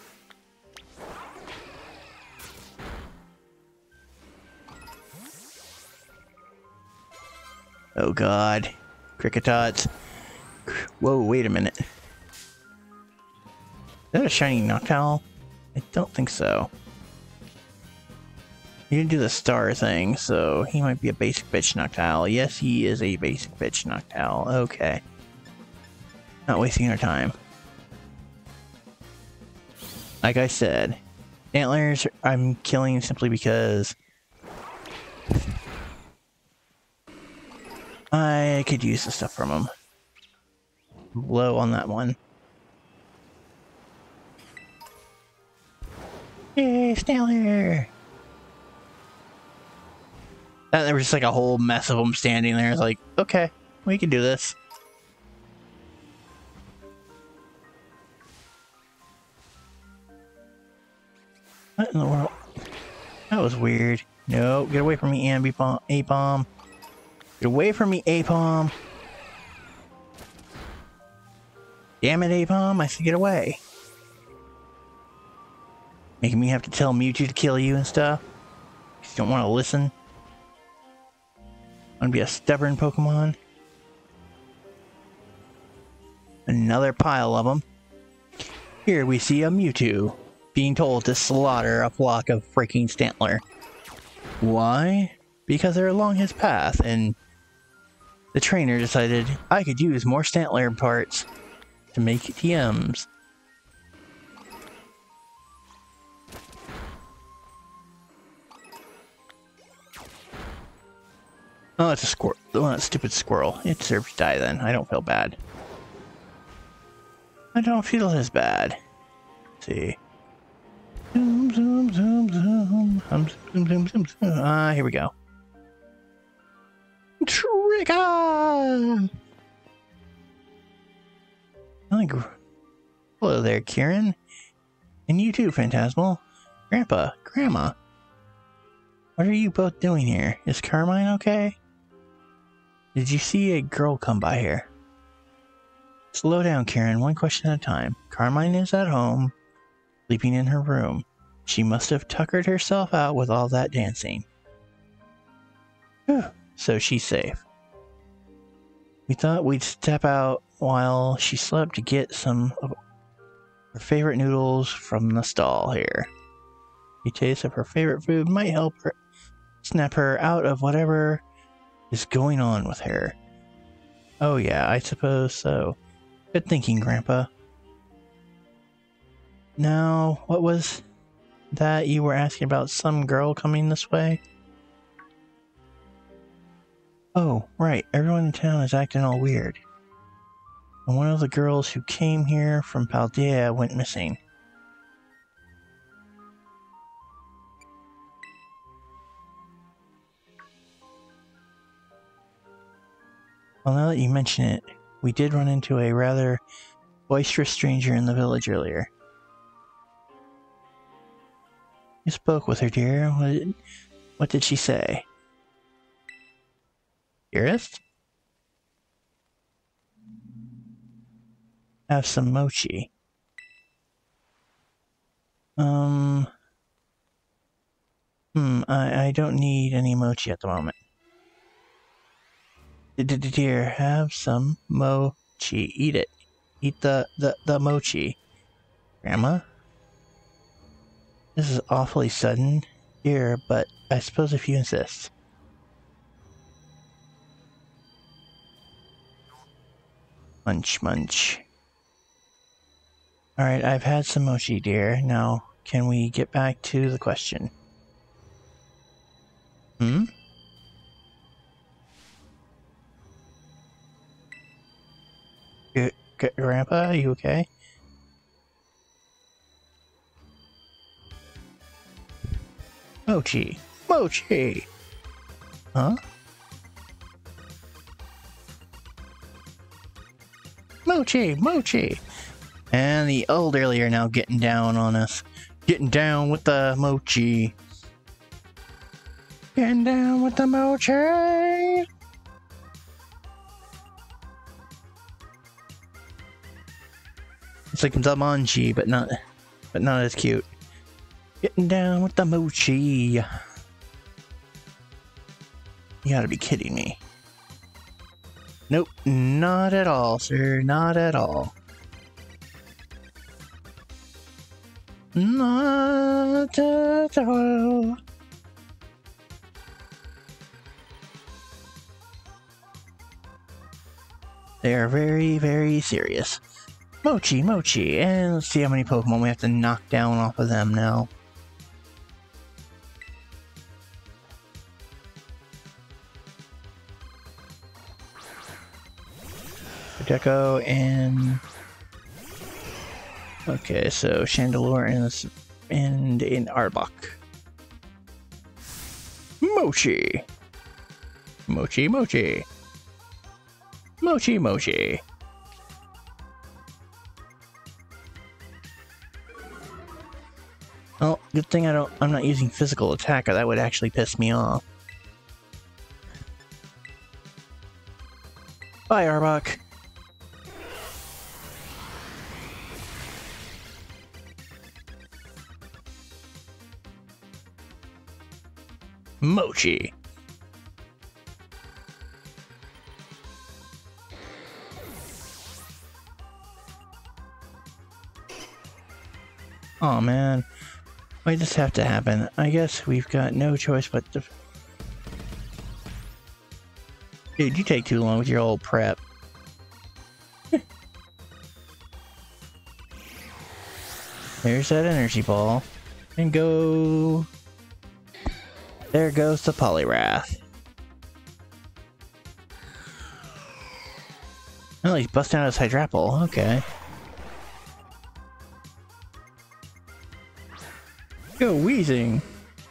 Oh god. Cricketots. Whoa, wait a minute. Is that a shiny Noctowl? I don't think so. He didn't do the star thing, so he might be a basic bitch Noctowl. Yes, he is a basic bitch Noctowl. Okay. Not wasting our time. Like I said, Antlers I'm killing simply because I could use the stuff from them. Low on that one. Yay, Stantler! And there was just like a whole mess of them standing there. It's like, okay, we can do this. What in the world? That was weird. No, get away from me, A-bomb. Get away from me, A-bomb. Damn it, A-bomb, I said get away. Making me have to tell Mewtwo to kill you and stuff. You don't want to listen. Want to be a stubborn Pokemon. Another pile of them. Here we see a Mewtwo being told to slaughter a flock of freaking Stantler. Why? Because they're along his path, and the trainer decided I could use more Stantler parts to make TMs. Oh, it's a squirrel. Oh, that stupid squirrel. It deserves to die then. I don't feel bad. I don't feel as bad. Let's see. Zoom, zoom, zoom, zoom. Zoom, zoom, zoom, zoom. Here we go. Trigger! Hello there, Kieran. And you too, Phantasmal. Grandpa, Grandma. What are you both doing here? Is Carmine okay? Did you see a girl come by here? Slow down, Kieran. One question at a time. Carmine is at home, sleeping in her room. She must have tuckered herself out with all that dancing. Whew. So she's safe. We thought we'd step out while she slept to get some of her favorite noodles from the stall here. A taste of her favorite food might help her snap her out of whatever is going on with her. Oh yeah, I suppose so. Good thinking, Grandpa. Now, what was that you were asking about some girl coming this way? Oh, right. Everyone in town is acting all weird. And one of the girls who came here from Paldea went missing. Well, now that you mention it, we did run into a rather boisterous stranger in the village earlier. You spoke with her, dear. What did she say? Dearest? Have some mochi. I don't need any mochi at the moment. Dear, have some mochi. Eat it. Eat the mochi. Grandma? This is awfully sudden, dear, but I suppose if you insist. Munch, munch. Alright, I've had some mochi, dear. Now, can we get back to the question? Grandpa, are you okay? Mochi! Mochi! Huh? Mochi! Mochi! And the elderly are now getting down on us. Getting down with the mochi. Getting down with the mochi! It's like the manji, but not as cute. Getting down with the mochi. You gotta be kidding me. Nope, not at all, sir. Not at all. Not at all. They are very, very serious. Mochi, mochi, and let's see how many Pokemon we have to knock down off of them now. Deco and... Okay, so Chandelure and an Arbok. Mochi! Mochi, mochi. Mochi, mochi. Oh, good thing I'm not using physical attack, or that would actually piss me off. Bye, Arbok. Mochi. Oh man, why does this have to happen? I guess we've got no choice but to... Dude, you take too long with your old prep. There's that energy ball. And go... There goes the Poliwrath. Oh, he's busting out his Hydrapple. Okay. Go Weezing.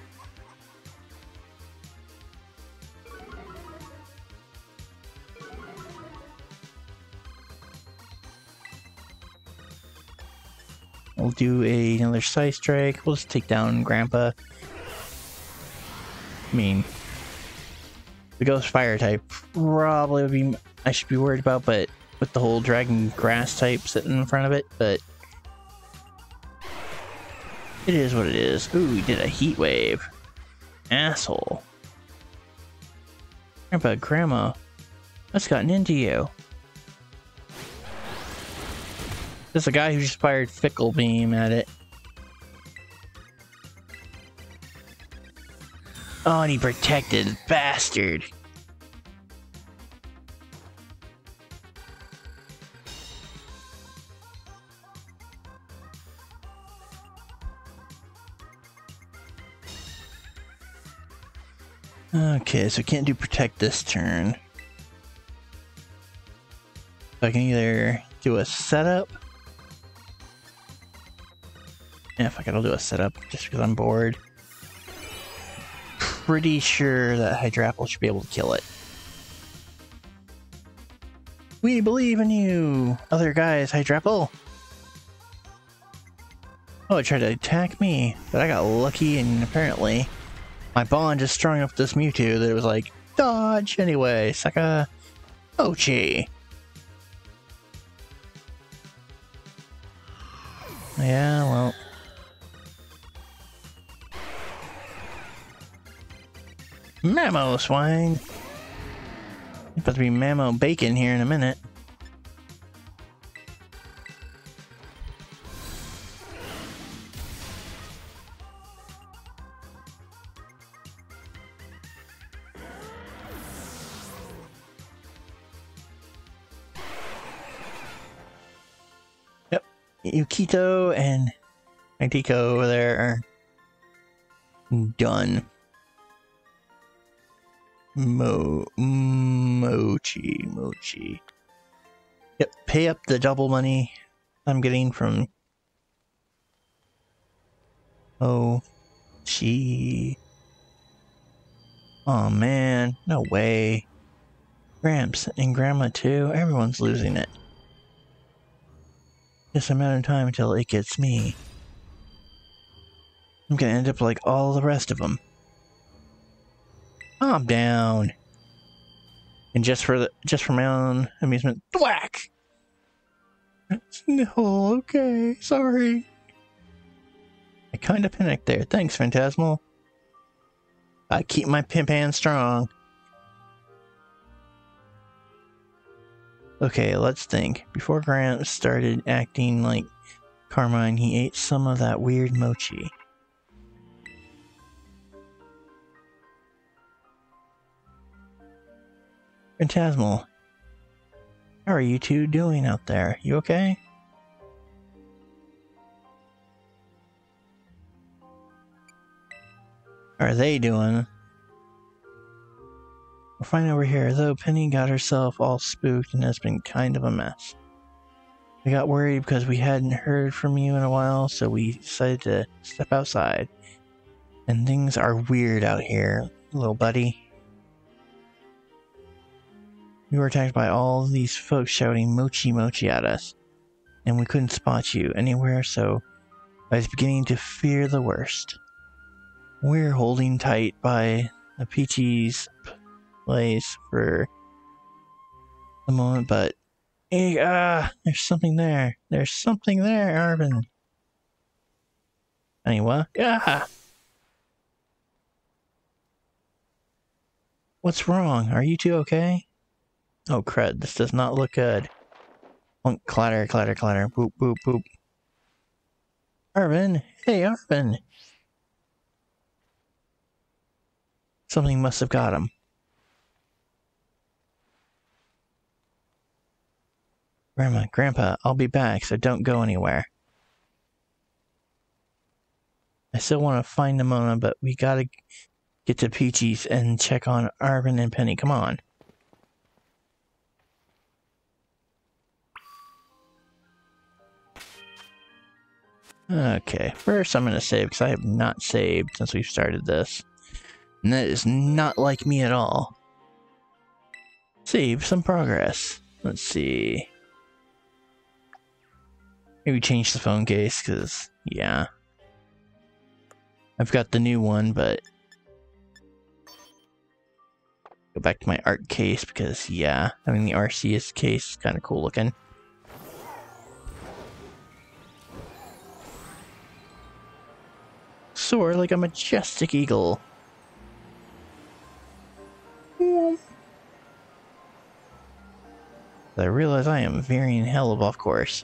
We'll do another Psy Strike. We'll just take down Grandpa. I mean, the Ghost Fire type probably would be I should be worried about, but with the whole Dragon Grass type sitting in front of it, but it is what it is. Ooh, we did a Heat Wave. Asshole. Grandma, what's gotten into you? There's a guy who just fired Fickle Beam at it. Oh, and he protected, bastard. Okay, so can't do protect this turn. So I can either do a setup. Yeah, fuck it, I'll do a setup just because I'm bored. Pretty sure that Hydrapple should be able to kill it. We believe in you, other guys, Hydrapple. Oh, it tried to attack me, but I got lucky and apparently my bond is strong enough with this Mewtwo that it was like, dodge anyway, sucka. Mochi. Yeah, well. Mammo swine. About to be Mammo bacon here in a minute. Yep, Yukito and Nitiko over there are done. Mochi. Yep, pay up the double money I'm getting from Mochi. Oh man, no way. Gramps and Grandma too, everyone's losing it. Just a matter of time until it gets me. I'm gonna end up like all the rest of them. Calm down. And just for my own amusement, thwack. No, okay, sorry. I kind of panicked there. Thanks, Phantasmal. I keep my pimp hand strong. Okay, let's think. Before Grant started acting like Carmine, he ate some of that weird mochi. Phantasmal, how are you two doing out there? You okay? How are they doing? We're fine over here, though Penny got herself all spooked and has been kind of a mess. We got worried because we hadn't heard from you in a while, so we decided to step outside. And things are weird out here, little buddy. We were attacked by all these folks shouting Mochi Mochi at us, and we couldn't spot you anywhere, so I was beginning to fear the worst. We're holding tight by the Peachy's place for the moment, but hey, there's something there. There's something there, Arvin. Anyway, what's wrong? Are you two okay? Oh crud, this does not look good. Clunk, clatter, clatter, clatter, boop, boop, boop. Arvin! Hey, Arvin! Something must have got him. Grandpa, I'll be back, so don't go anywhere. I still want to find Nimona, but we gotta get to Peachy's and check on Arvin and Penny. Come on. Okay, first I'm gonna save, because I have not saved since we've started this. And that is not like me at all. Save some progress. Let's see. Maybe change the phone case, because, yeah. I've got the new one, but... Go back to my art case, because, yeah. Having the Arceus case is kind of cool looking. Soar like a majestic eagle. I realize I am veering hell off course.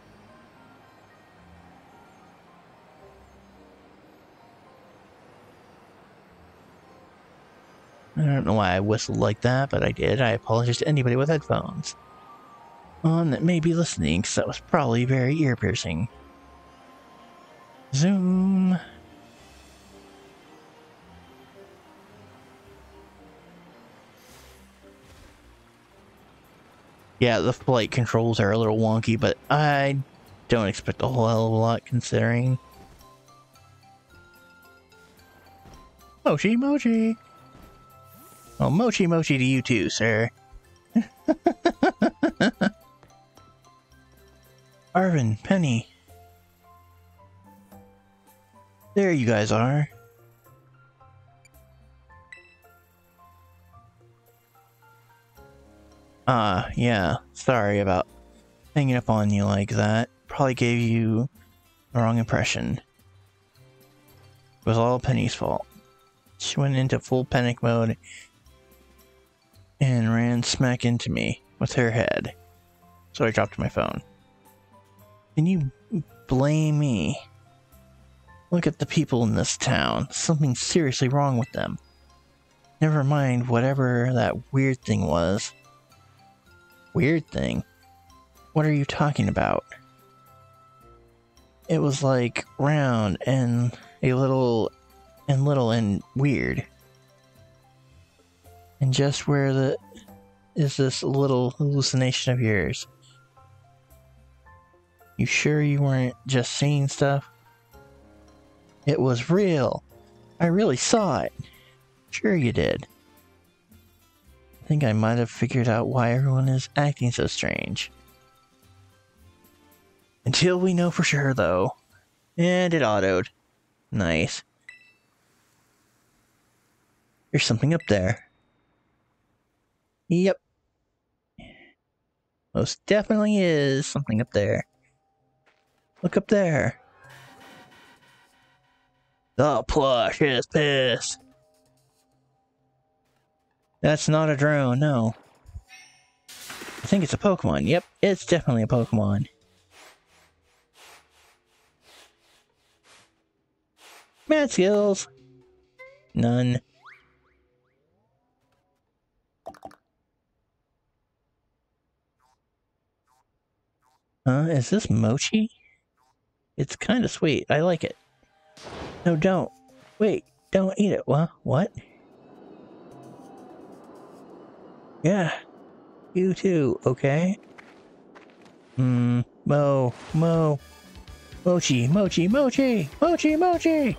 I don't know why I whistled like that, but I did. I apologize to anybody with headphones on that may be listening, because that was probably very ear-piercing. Zoom. Yeah, the flight controls are a little wonky, but I don't expect a whole hell of a lot considering. Mochi Mochi! Oh, Mochi Mochi to you too, sir. Arvin, Penny. There you guys are. Yeah. Sorry about hanging up on you like that. Probably gave you the wrong impression. It was all Penny's fault. She went into full panic mode and ran smack into me with her head. So I dropped my phone. Can you blame me? Look at the people in this town. Something's seriously wrong with them. Never mind whatever that weird thing was. Weird thing? What are you talking about? It was like round and a little and weird. And just where is this little hallucination of yours? You sure you weren't just seeing stuff? It was real. I really saw it. Sure you did. I think I might have figured out why everyone is acting so strange. Until we know for sure, though. And it autoed. Nice. There's something up there. Yep. Most definitely is something up there. Look up there. The plush is pissed. That's not a drone, no. I think it's a Pokemon. Yep, it's definitely a Pokemon. Mad skills. None. Is this mochi? It's kind of sweet. I like it. No, don't. Wait, don't eat it. What? Yeah. You too, okay? Mochi, mochi, mochi! Mochi, mochi!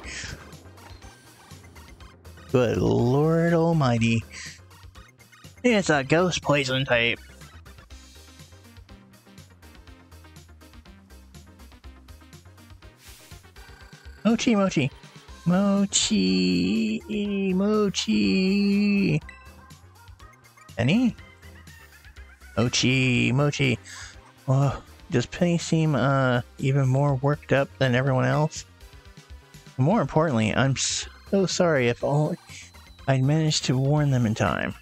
Good Lord Almighty. It's a ghost poison type. Mochi, Mochi. Mochi, Mochi. Penny? Mochi, Mochi. Oh, does Penny seem even more worked up than everyone else? More importantly, I'm so sorry if only I'd managed to warn them in time.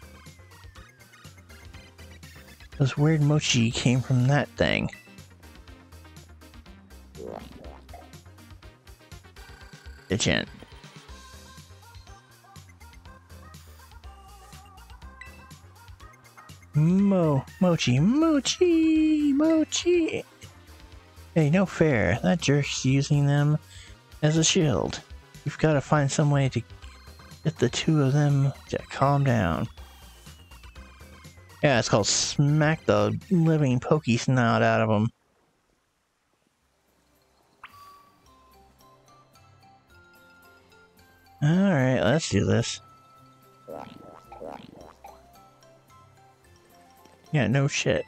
Those weird mochi came from that thing. Kitchen. Mochi, Mochi, Mochi. Hey, no fair. That jerk's using them as a shield. You've got to find some way to get the two of them to calm down. Yeah, it's called smack the living pokey snot out of them. Alright, let's do this. Yeah, no shit.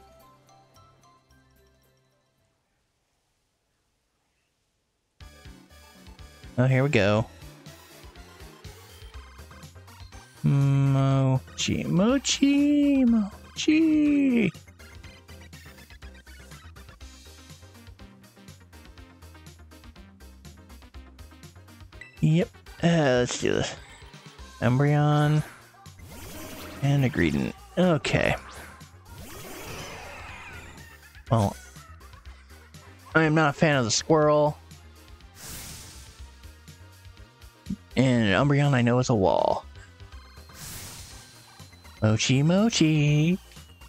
Oh, here we go. Mochi, Mochi, Mochi. Yep. Let's do this. Umbreon and a Greedent. Okay. Well, I am not a fan of the squirrel. And Umbreon I know is a wall. Mochi, Mochi.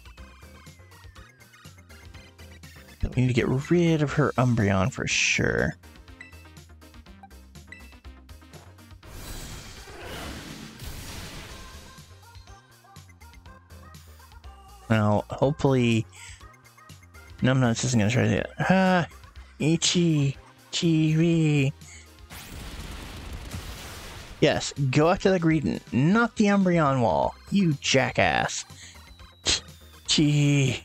We need to get rid of her Umbreon for sure. Now, hopefully, Numbnuts isn't gonna try to do it. Ha! Ichi! Chibi! Yes, go after the Greedent, not the Umbreon wall, you jackass. Chi.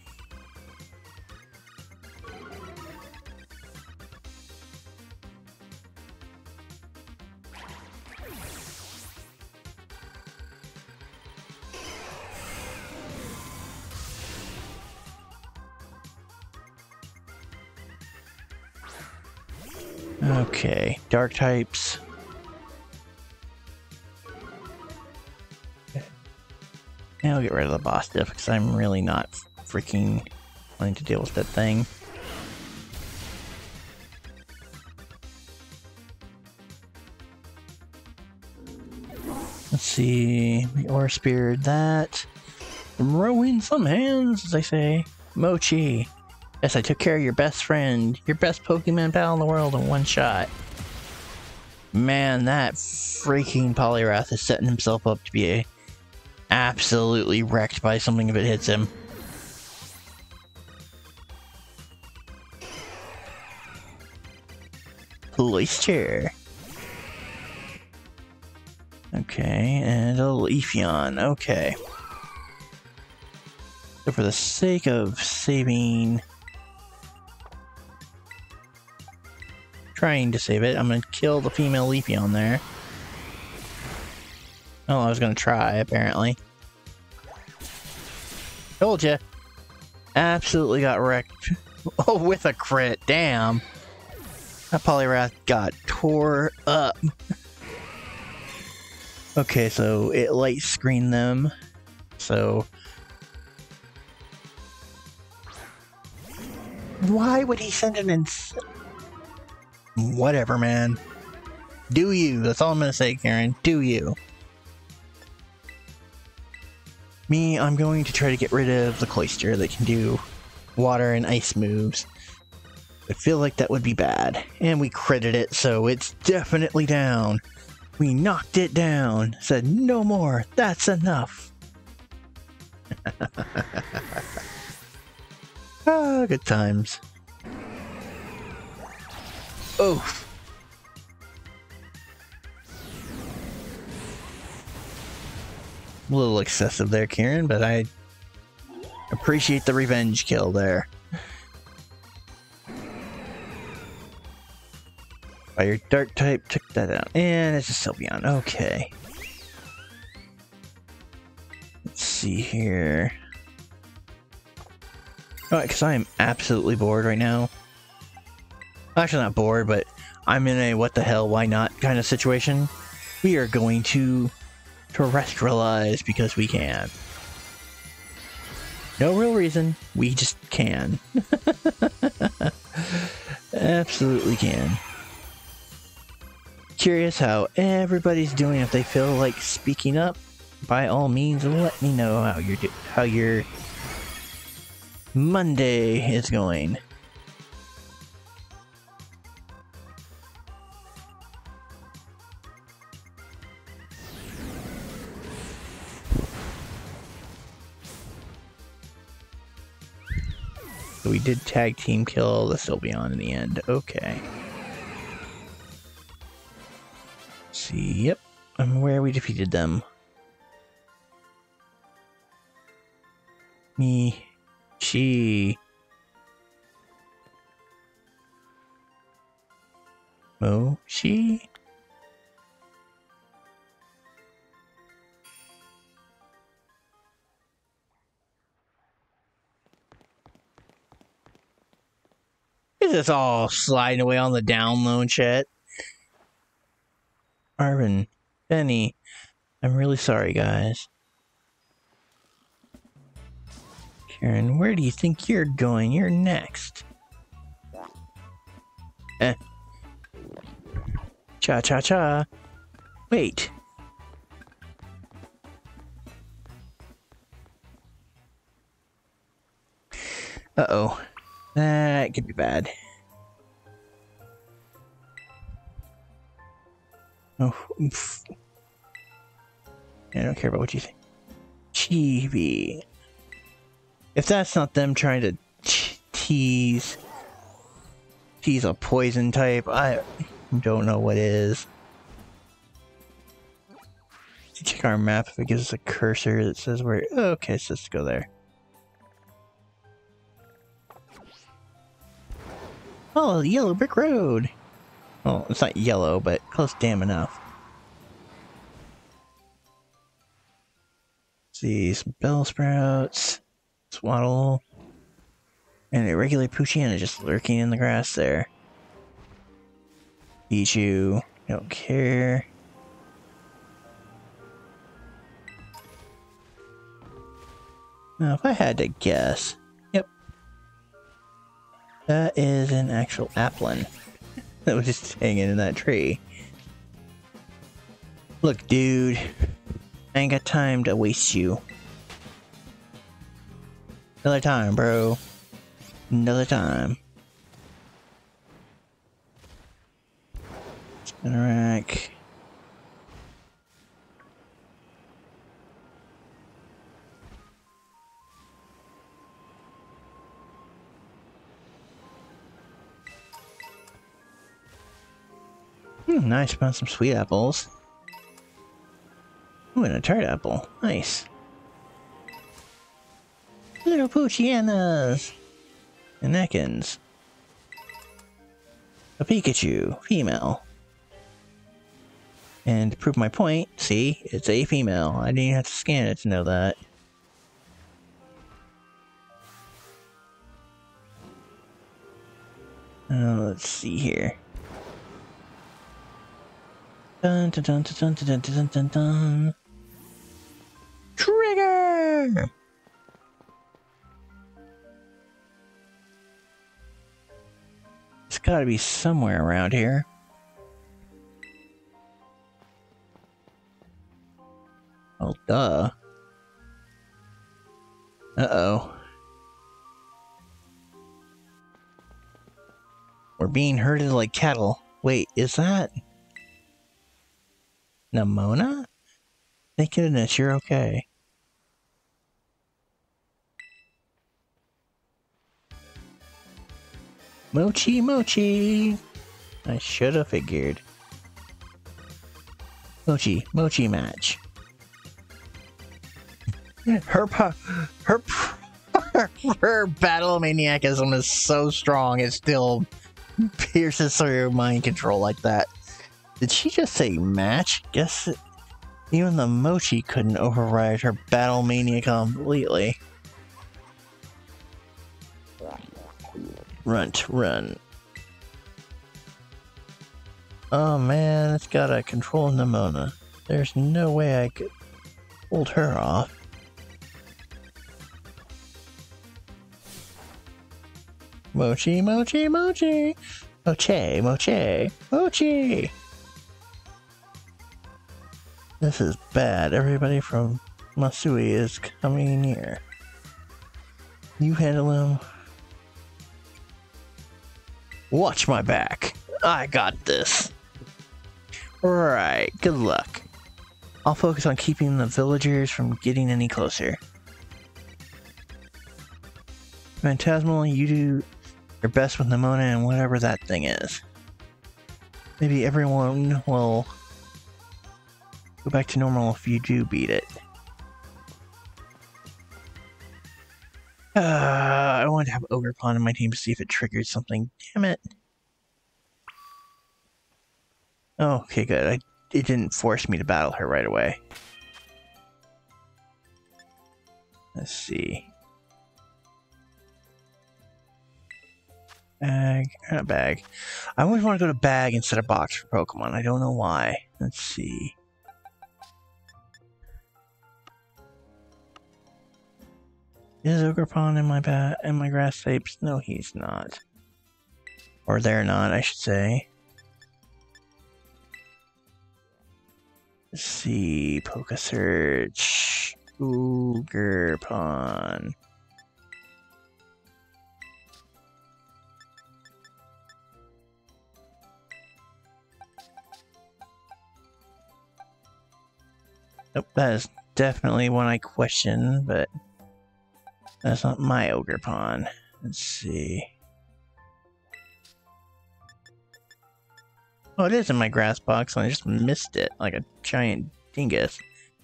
Okay, dark types. Now I'll get rid of the boss diff because I'm really not freaking wanting to deal with that thing. Let's see, the Aura Speared that. Throw in some hands, as they say. Mochi. Yes, I took care of your best friend, your best Pokemon pal in the world in one shot. Man, that freaking Poliwrath is setting himself up to be absolutely wrecked by something if it hits him. Cloyster. Okay, and a Leafeon. Okay. So for the sake of saving... trying to save it, I'm gonna kill the female Leafeon there. Oh, I was gonna try, apparently. Told ya. Absolutely got wrecked. Oh, with a crit, damn. That Poliwrath got tore up. Okay, so it light screened them. So... why would he send an whatever, man. Do you. That's all I'm gonna say, Karen. Do you. Me, I'm going to try to get rid of the Cloyster that can do water and ice moves. I feel like that would be bad. And we critted it, so it's definitely down. We knocked it down. Said, no more. That's enough. Ah, good times. Oof. A little excessive there, Kieran, but I appreciate the revenge kill there. Fire Dark type took that out. And it's a Sylveon. Okay. Let's see here. Alright, because I am absolutely bored right now. Actually, not bored, but I'm in a what the hell, why not kind of situation. We are going to terrestrialize because we can. No real reason, we just can. Absolutely can. Curious how everybody's doing. If they feel like speaking up, by all means, let me know how your Monday is going. So we did tag team kill the Sylveon in the end. Okay. Let's see, yep. I'm aware we defeated them. Me. She. Mo. She. Is this all sliding away on the down low chat? Arvin, Benny, I'm really sorry, guys. Karen, where do you think you're going? You're next. Cha-cha-cha. Wait. Uh-oh. That could be bad. Oh, oof. I don't care about what you think. Chibi. If that's not them trying to tease a poison type, I don't know what is. Let's check our map if it gives us a cursor that says where. Oh, okay, so let's go there. Oh, yellow brick road. Well, it's not yellow, but close damn enough. Let's see, some Bellsprouts, Swaddle, and a regular Poochyena just lurking in the grass there. Pichu, don't care. Now, if I had to guess, yep, that is an actual Applin that was just hanging in that tree. Look, dude, I ain't got time to waste you. Another time, bro. Another time. Spinarak. Nice, found some sweet apples. Ooh, and a tart apple. Nice. Little Poochyenas! And Ekans. A Pikachu. Female. And to prove my point, see, it's a female. I didn't even have to scan it to know that. Let's see here. Dun dun dun dun dun dun dun dun dun. Trigger! It's gotta be somewhere around here. Oh, duh. Uh-oh. We're being herded like cattle. Wait, is that Nemona? Thank goodness you're okay. Mochi Mochi! I should have figured. Mochi match. Her battle maniacism is so strong, it's still pierces through mind control like that. Did she just say match? Guess even the Mochi couldn't override her battle mania completely. Runt, run. Oh man, it's got a control Nemona. There's no way I could hold her off. Mochi, Mochi, Mochi! Mochi, Mochi, Mochi! This is bad. Everybody from Masui is coming here. You handle him. Watch my back. I got this. Right, good luck. I'll focus on keeping the villagers from getting any closer. Phantasmal, you do your best with Nemona and whatever that thing is. Maybe everyone will go back to normal if you do beat it. I want to have Ogerpon in my team to see if it triggers something. Damn it. Oh, okay, good. It didn't force me to battle her right away. Let's see. Bag, not bag. I always want to go to bag instead of box for Pokemon. I don't know why. Let's see. Is Ogerpon in my grass types? No, he's not. Or they're not, I should say. Let's see. Poke search. Ogerpon. Nope, that is definitely one I question, but that's not my Ogerpon. Let's see. Oh, it is in my grass box, and I just missed it like a giant dingus.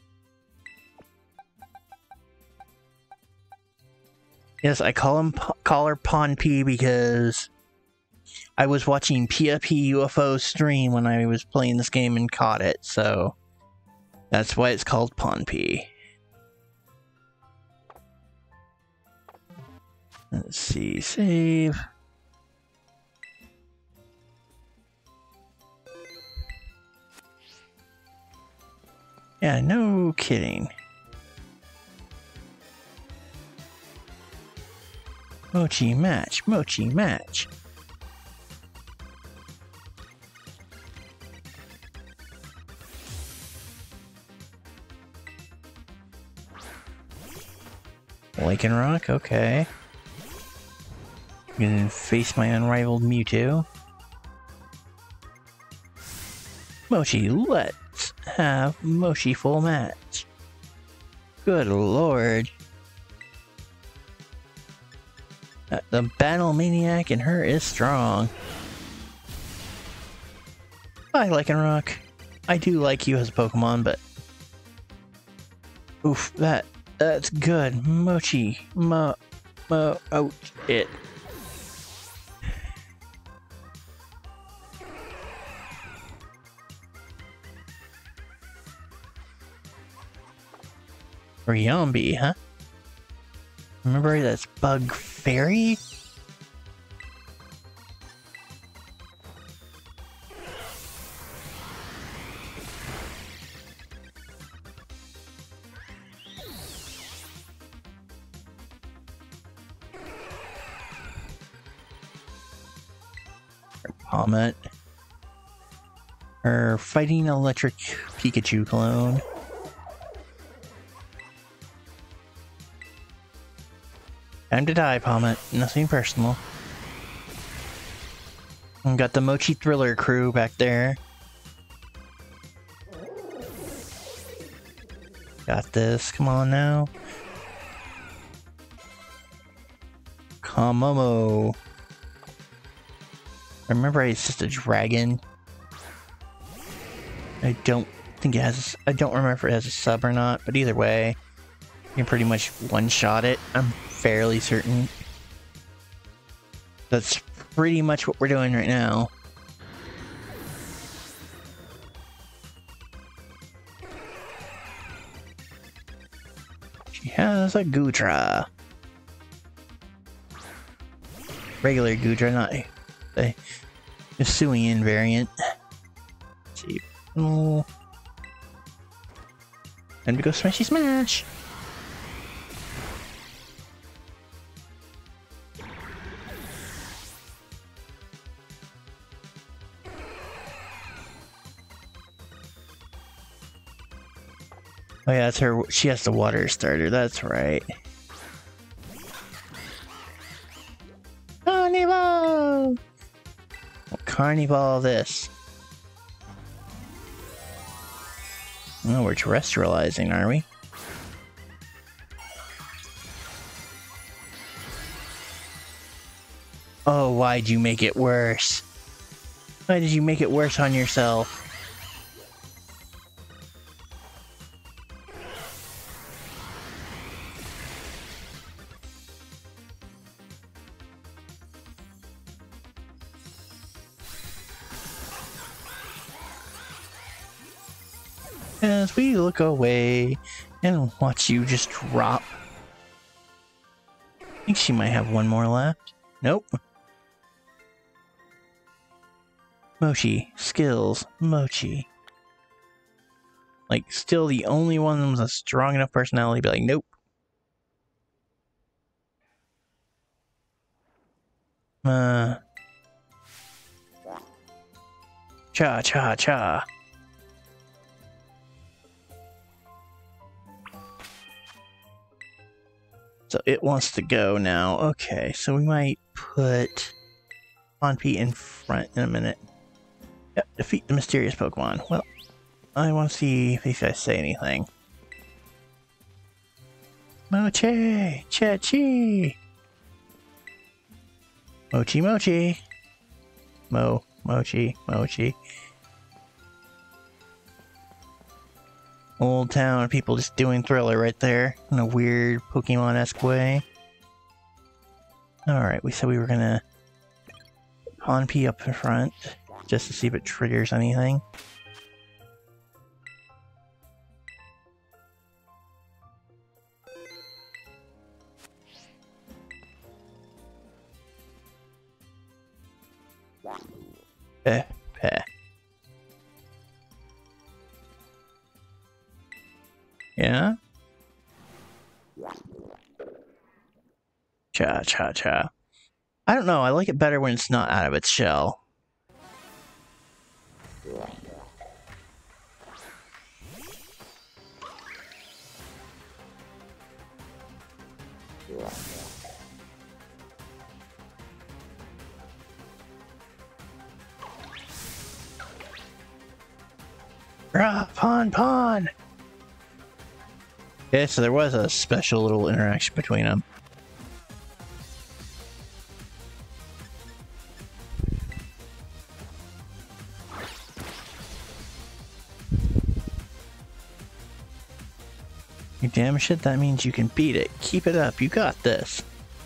Yes, I call her Pon P because I was watching Pia P UFO stream when I was playing this game and caught it, so that's why it's called Pon P. Let's see, save. Yeah, no kidding. Mochi match, Mochi match. Lycanroc, okay. I'm gonna face my unrivaled Mewtwo. Mochi, let's have Mochi full match. Good lord. The battle maniac in her is strong. I Lycanroc. I do like you as a Pokemon, but oof, that's good. Mochi, ouch, it. Riombi, huh? Remember that's Bug Fairy? Palmet. Her fighting electric Pikachu clone. Time to die, Palmet. Nothing personal. And got the Mochi Thriller crew back there. Got this. Come on now. Komomo. Remember, it's just a dragon. I don't think it has. I don't remember if it has a sub or not. But either way, you can pretty much one-shot it. I'm fairly certain. That's pretty much what we're doing right now. She has a Goodra. Regular Goodra, not the Hisuian variant. Let's see. Oh. Time to go smashy smash! Oh yeah, that's her. She has the water starter. That's right. Carnival! What Carnival this? Oh, we're terrestrializing, are we? Oh, why'd you make it worse? Why did you make it worse on yourself? As we look away and watch you just drop. I think she might have one more left. Nope. Mochi. Skills. Mochi. Like, still the only one with a strong enough personality to be like, nope. Cha cha cha. So it wants to go now. Okay, so we might put Onpi in front in a minute. Yep, defeat the mysterious Pokemon. Well, I want to see if these guys say anything. Mochi! Chachi! Mochi Mochi! Mochi Mochi. Old town, people just doing Thriller right there in a weird Pokemon-esque way. Alright, we said we were gonna Onpi up in front just to see if it triggers anything. Peh. Yeah? Cha cha cha. I don't know, I like it better when it's not out of its shell. Ah, Pawn! Okay, so there was a special little interaction between them. You damn shit, that means you can beat it. Keep it up, you got this.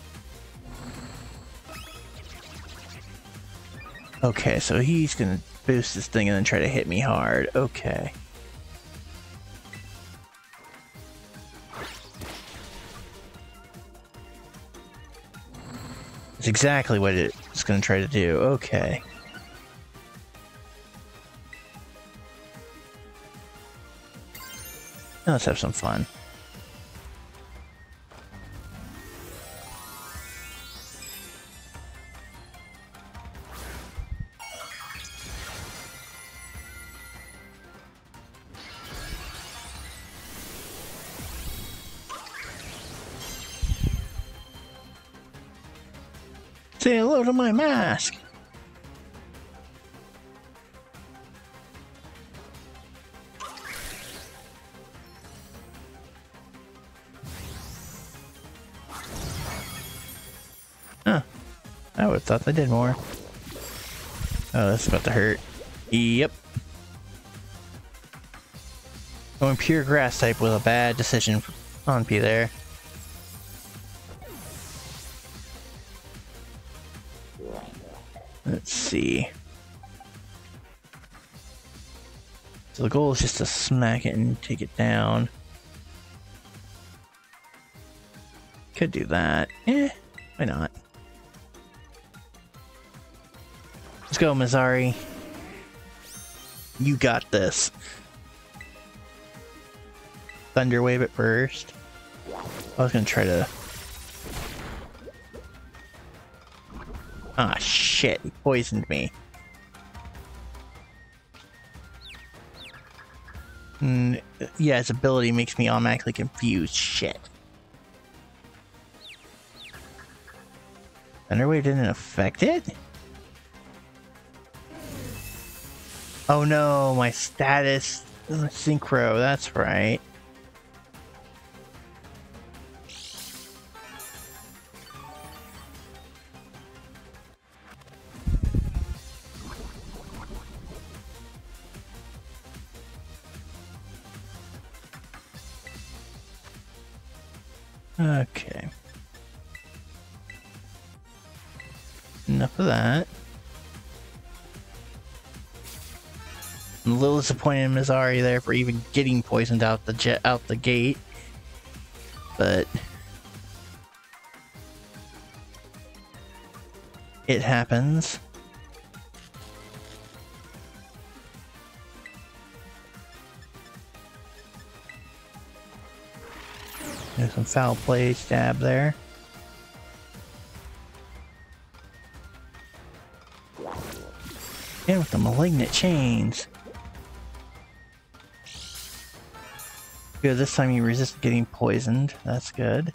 Okay, so he's gonna boost this thing and then try to hit me hard. Okay. That's exactly what it's gonna try to do. Okay. Now let's have some fun. Say hello to my mask! Huh. I would have thought they did more. Oh, that's about to hurt. Yep. Going pure grass type was a bad decision on P there. Let's see. So the goal is just to smack it and take it down. Could do that. Why not? Let's go, Mizari. You got this. Thunderwave it first. I was gonna try to... Ah, shit. He poisoned me. Yeah, his ability makes me automatically confused. Shit. Thunderwave didn't affect it? Oh no, my status synchro, that's right. Okay. Enough of that. I'm a little disappointed in Mizari there for even getting poisoned out the gate, but it happens. There's some foul play stab there. And with the malignant chains. Good, this time you resist getting poisoned. That's good.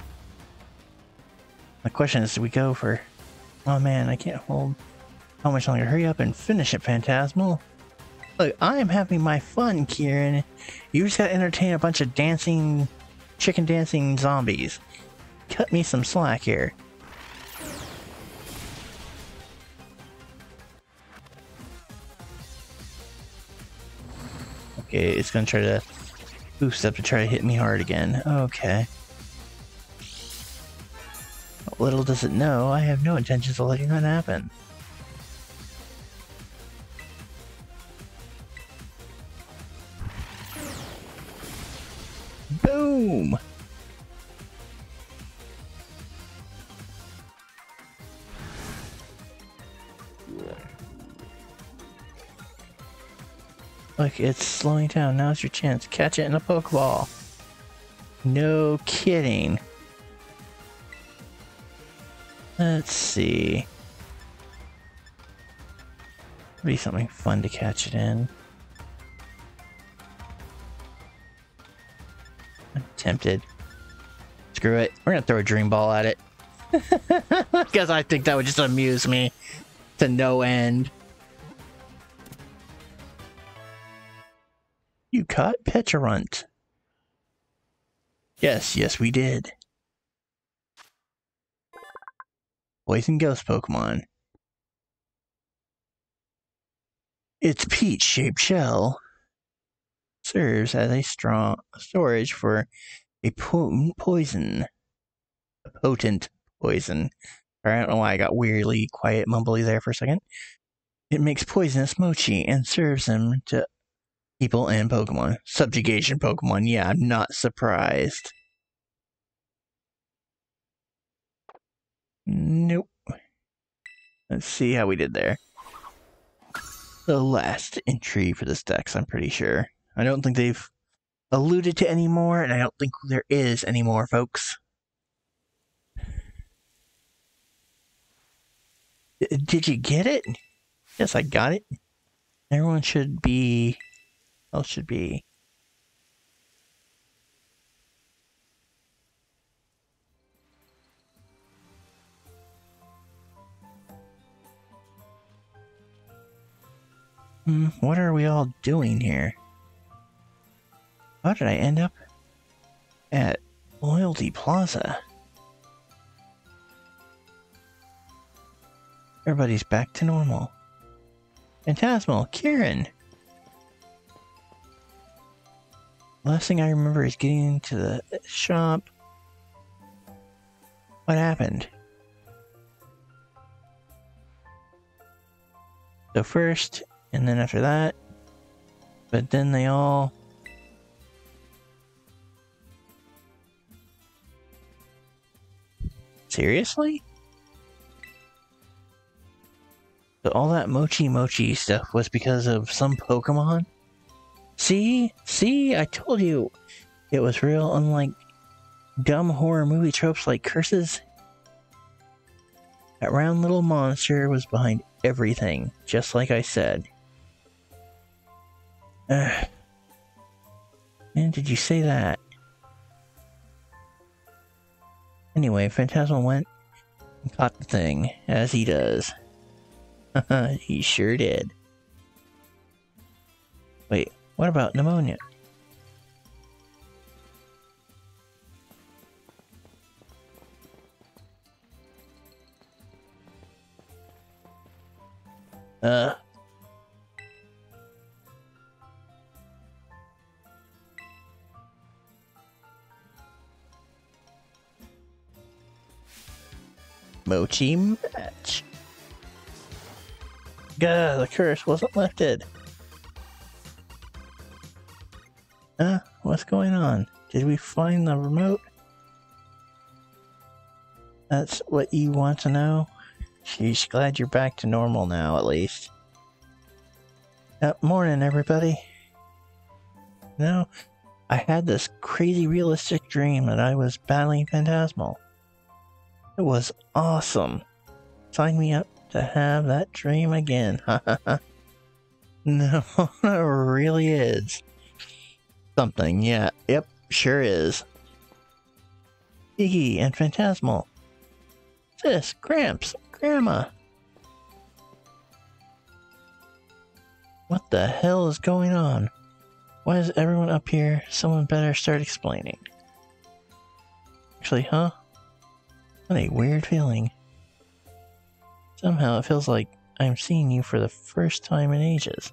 My question is, do we go for... Oh man, I can't hold... How much longer? Hurry up and finish it, Phantasmal. Look, I am having my fun, Kieran. You just gotta entertain a bunch of dancing... chicken dancing zombies. Cut me some slack here. Okay, it's gonna try to boost up to try to hit me hard again. Okay. Little does it know, I have no intentions of letting that happen. Boom! Look, it's slowing down. Now's your chance. Catch it in a Pokeball. No kidding. Let's see. Be something fun to catch it in. I'm tempted. Screw it. We're gonna throw a Dream Ball at it. Because I think that would just amuse me to no end. You caught Pecharunt. Yes, we did. Poison Ghost Pokemon. Its peach-shaped shell serves as a strong storage for a potent poison. A potent poison. I don't know why I got weirdly quiet mumbly there for a second. It makes poisonous mochi and serves them to people and Pokemon. Subjugation Pokemon, yeah, I'm not surprised. Nope. Let's see how we did there. The last entry for this dex, I'm pretty sure. I don't think they've alluded to any more, and I don't think there is any more, folks. Did you get it? Yes, I got it. Everyone should be... else should be... What are we all doing here? How did I end up at Loyalty Plaza? Everybody's back to normal. Phantasmal, Kieran! Last thing I remember is getting to the shop. What happened? So first, and then after that, but then they all... Seriously? So all that mochi stuff was because of some Pokemon? See? See? I told you it was real, unlike dumb horror movie tropes like curses. That round little monster was behind everything, just like I said. Man, did you say that? Anyway, Phantasmal went and caught the thing, as he does. He sure did. Wait, what about pneumonia? Mochi match. Gah, the curse wasn't lifted. What's going on? Did we find the remote? That's what you want to know? Sheesh, glad you're back to normal now, at least. Morning, everybody. No, I had this crazy realistic dream that I was battling Phantasmal. It was awesome. Sign me up to have that dream again. No, it really is. Something, yeah. Yep, sure is. Iggy and Phantasmal. Sis, Gramps, Grandma. What the hell is going on? Why is everyone up here? Someone better start explaining. Actually, huh? What a weird feeling. Somehow it feels like I'm seeing you for the first time in ages.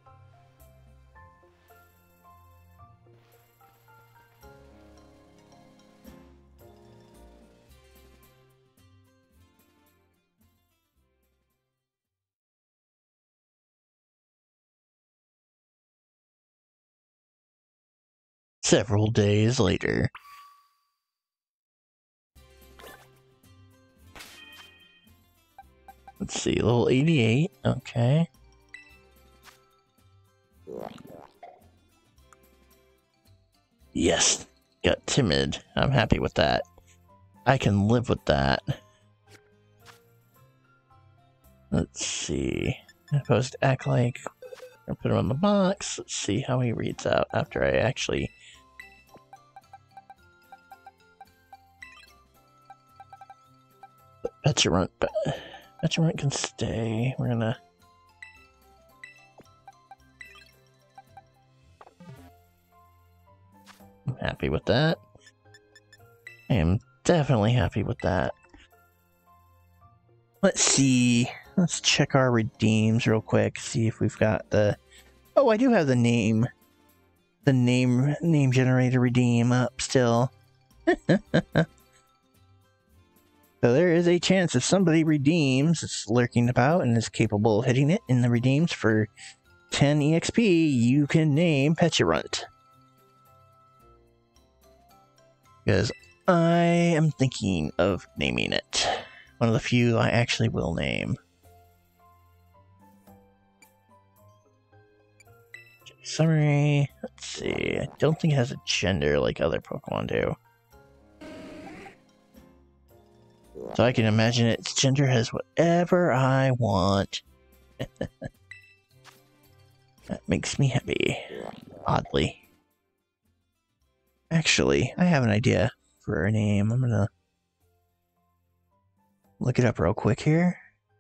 Several days later. Let's see, level 88, okay. Yes, got timid. I'm happy with that. I can live with that. Let's see. I'm supposed to act like I put him on the box. Let's see how he reads out after I actually... Petulant can stay. We're gonna... I'm happy with that. I am definitely happy with that. Let's see. Let's check our redeems real quick. See if we've got the... Oh, I do have the name. The name generator redeem up still. So there is a chance if somebody redeems, it's lurking about and is capable of hitting it in the redeems for 10 EXP, you can name Petulant. Because I am thinking of naming it. One of the few I actually will name. Summary, let's see, I don't think it has a gender like other Pokemon do. So I can imagine its gender has whatever I want. That makes me happy. Oddly. Actually, I have an idea for a name. I'm gonna look it up real quick here.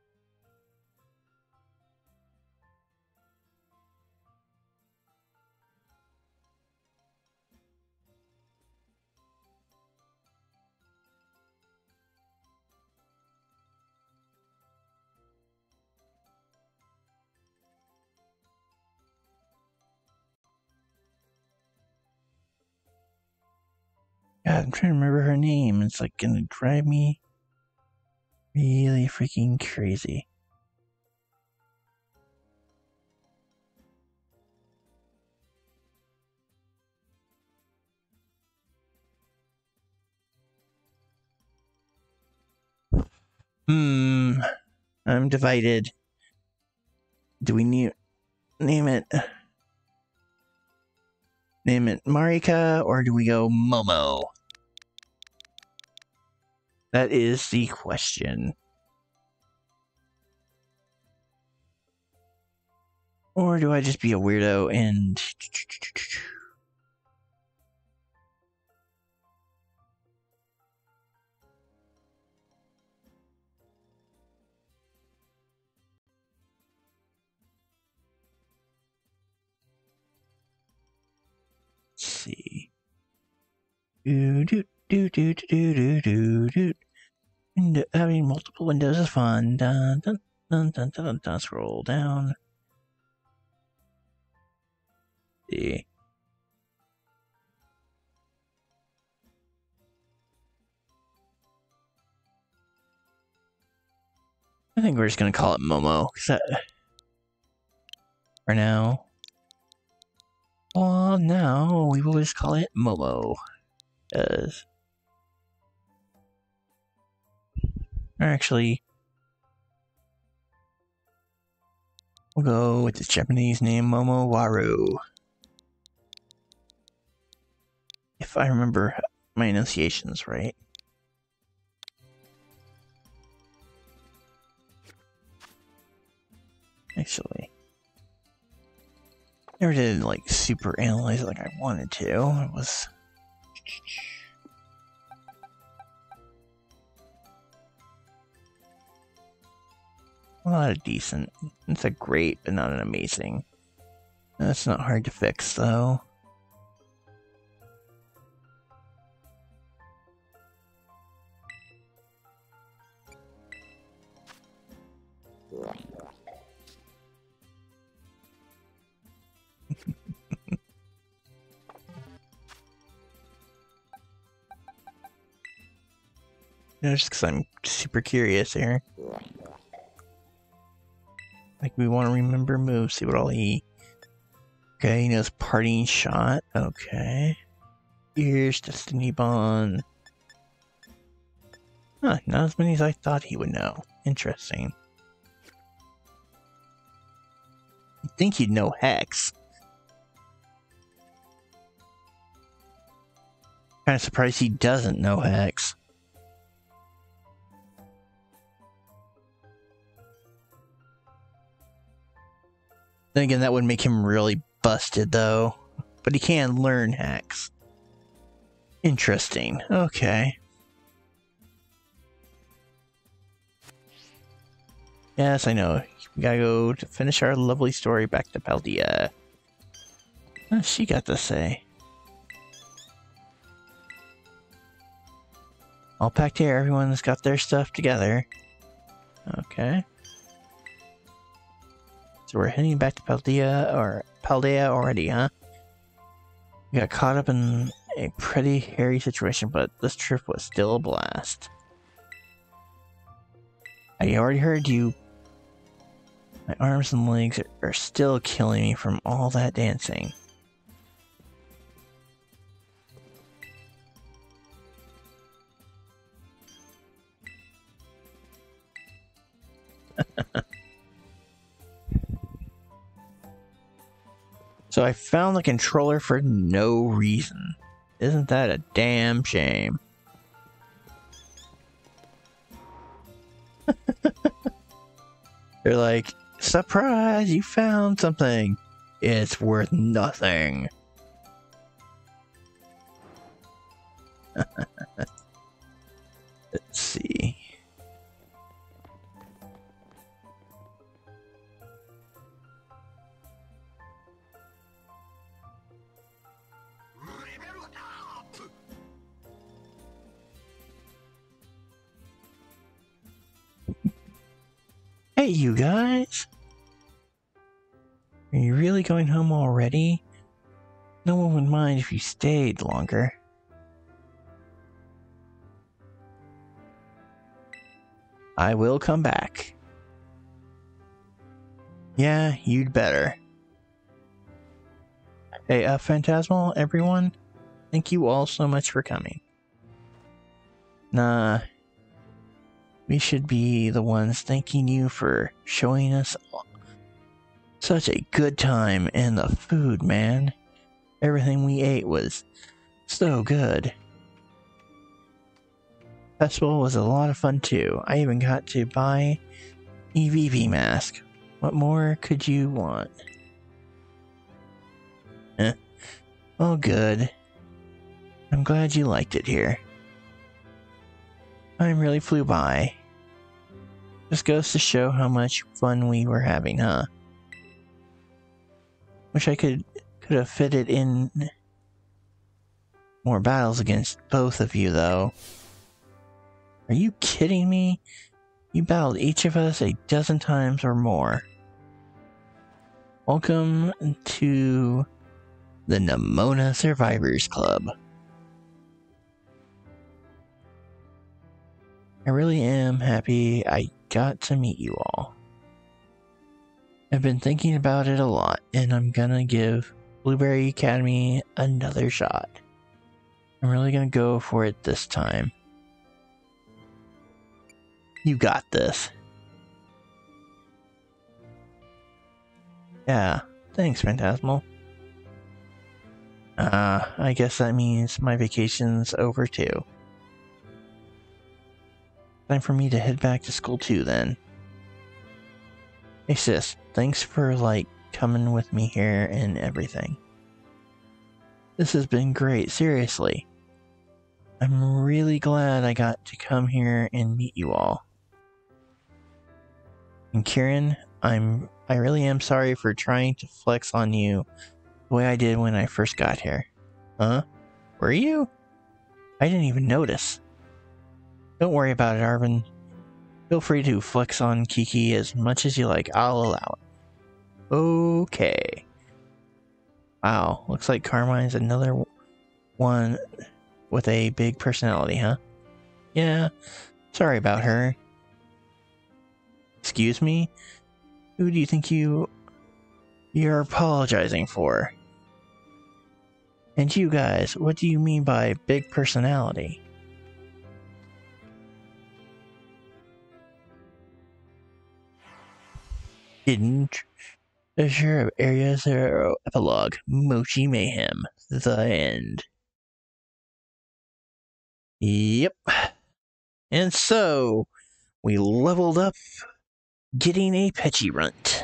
God, I'm trying to remember her name. It's like gonna drive me really freaking crazy. I'm divided. Do we name it Marika, or do we go Momo? That is the question. Or do I just be a weirdo and... Let's see. Having multiple windows is fun. Dun, dun, dun, dun, dun, dun. Scroll down. See. I think we're just gonna call it Momo. For now. Well, now we will just call it Momo. Or actually, we'll go with the Japanese name Momo Waru. If I remember my enunciations right. Actually, never did like super analyze it like I wanted to. It was not a decent. It's a great, but not an amazing. That's not hard to fix though. Just because I'm super curious here. Like, we want to remember moves, see what all he... Okay, he knows Parting Shot. Okay. Here's Destiny Bond. Huh, not as many as I thought he would know. Interesting. You'd think he'd know Hex. Kind of surprised he doesn't know Hex. Then again, that would make him really busted, though. But he can learn Hex. Interesting. Okay. Yes, I know. We gotta go to finish our lovely story back to Paldea. What's she got to say? All packed here. Everyone's got their stuff together. Okay. So we're heading back to Paldea already, huh? We got caught up in a pretty hairy situation, but this trip was still a blast. I already heard you. My arms and legs are still killing me from all that dancing. So I found the controller for no reason. Isn't that a damn shame? They're like, surprise, you found something. It's worth nothing. Let's see. Hey, you guys! Are you really going home already? No one would mind if you stayed longer. I will come back. Yeah, you'd better. Hey, Phantasmal, everyone, thank you all so much for coming. Nah. We should be the ones thanking you for showing us such a good time, and the food, man. Everything we ate was so good. Festival was a lot of fun too. I even got to buy EVV mask. What more could you want? Oh, good. I'm glad you liked it here. Time really flew by. Just goes to show how much fun we were having, huh? Wish I could have fitted in more battles against both of you, though. Are you kidding me? You battled each of us a dozen times or more. Welcome to the Nemona Survivors Club. I really am happy I got to meet you all. I've been thinking about it a lot, and I'm gonna give Blueberry Academy another shot. I'm really gonna go for it this time. You got this. Yeah, thanks, Phantasmal. I guess that means my vacation's over too. Time for me to head back to school too, then. Hey sis, thanks for, coming with me here and everything. This has been great, seriously. I'm really glad I got to come here and meet you all. And Kieran, I really am sorry for trying to flex on you the way I did when I first got here. Huh? Were you? I didn't even notice. Don't worry about it, Arvin. Feel free to flex on Kiki as much as you like. I'll allow it. Okay. Wow, looks like Carmine's another one with a big personality, huh? Yeah, sorry about her. Excuse me? Who do you think you're apologizing for? And you guys, what do you mean by big personality? Hidden treasure of Area Zero Epilogue. Mochi Mayhem. The end. Yep. And so, we leveled up, getting a Pechirunt.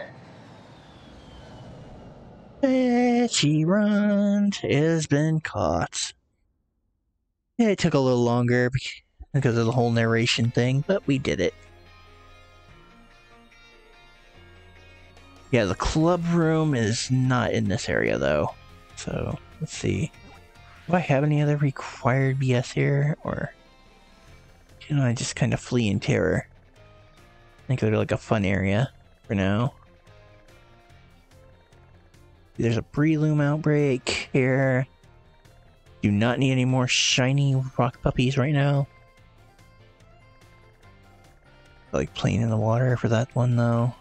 Pechirunt has been caught. Yeah, it took a little longer because of the whole narration thing, but we did it. Yeah, the club room is not in this area, though. So, let's see. Do I have any other required BS here? Or can I just kind of flee in terror? I think it'll be like a fun area for now. There's a Breloom outbreak here. Do not need any more shiny rock puppies right now. I like playing in the water for that one, though.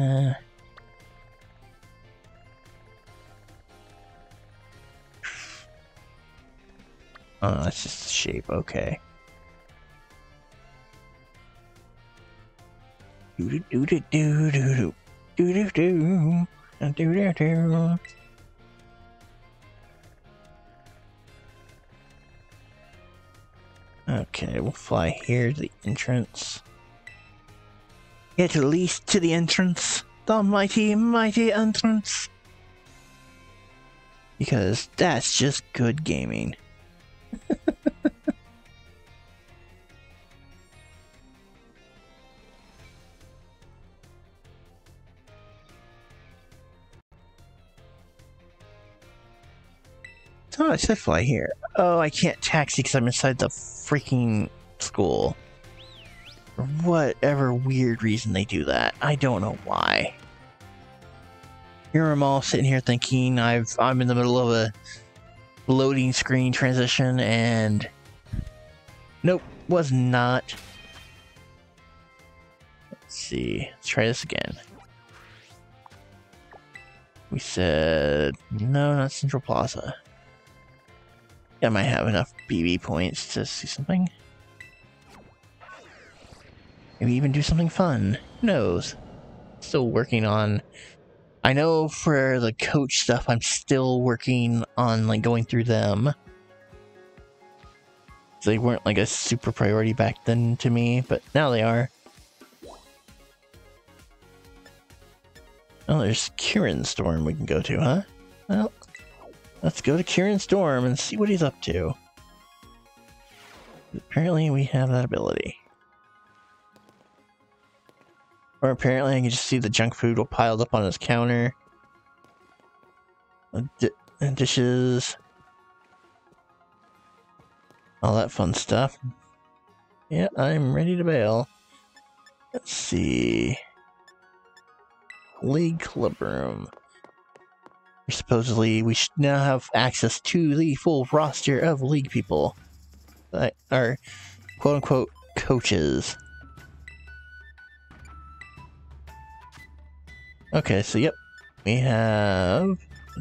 Oh, that's just the shape, okay. Okay, we'll fly here to the entrance. Get at least to the entrance. The mighty, mighty entrance. Because that's just good gaming. Oh, I said fly here. Oh, I can't taxi because I'm inside the freaking school. For whatever weird reason they do that. I don't know why. Here I'm all sitting here thinking I'm in the middle of a loading screen transition and nope, was not. Let's see. Let's try this again. We said no, not Central Plaza. I might have enough BB points to see something. Maybe even do something fun. Who knows? Still working on... I know for the coach stuff, I'm still working on, like, going through them. They weren't, like, a super priority back then to me, but now they are. Oh, there's Kieran Storm we can go to, huh? Well, let's go to Kieran Storm and see what he's up to. Apparently we have that ability. Or apparently I can just see the junk food piled up on his counter. Dishes. All that fun stuff. Yeah, I'm ready to bail. Let's see. League Club Room. Supposedly, we should now have access to the full roster of League people. That are quote-unquote coaches. Okay, so yep. We have...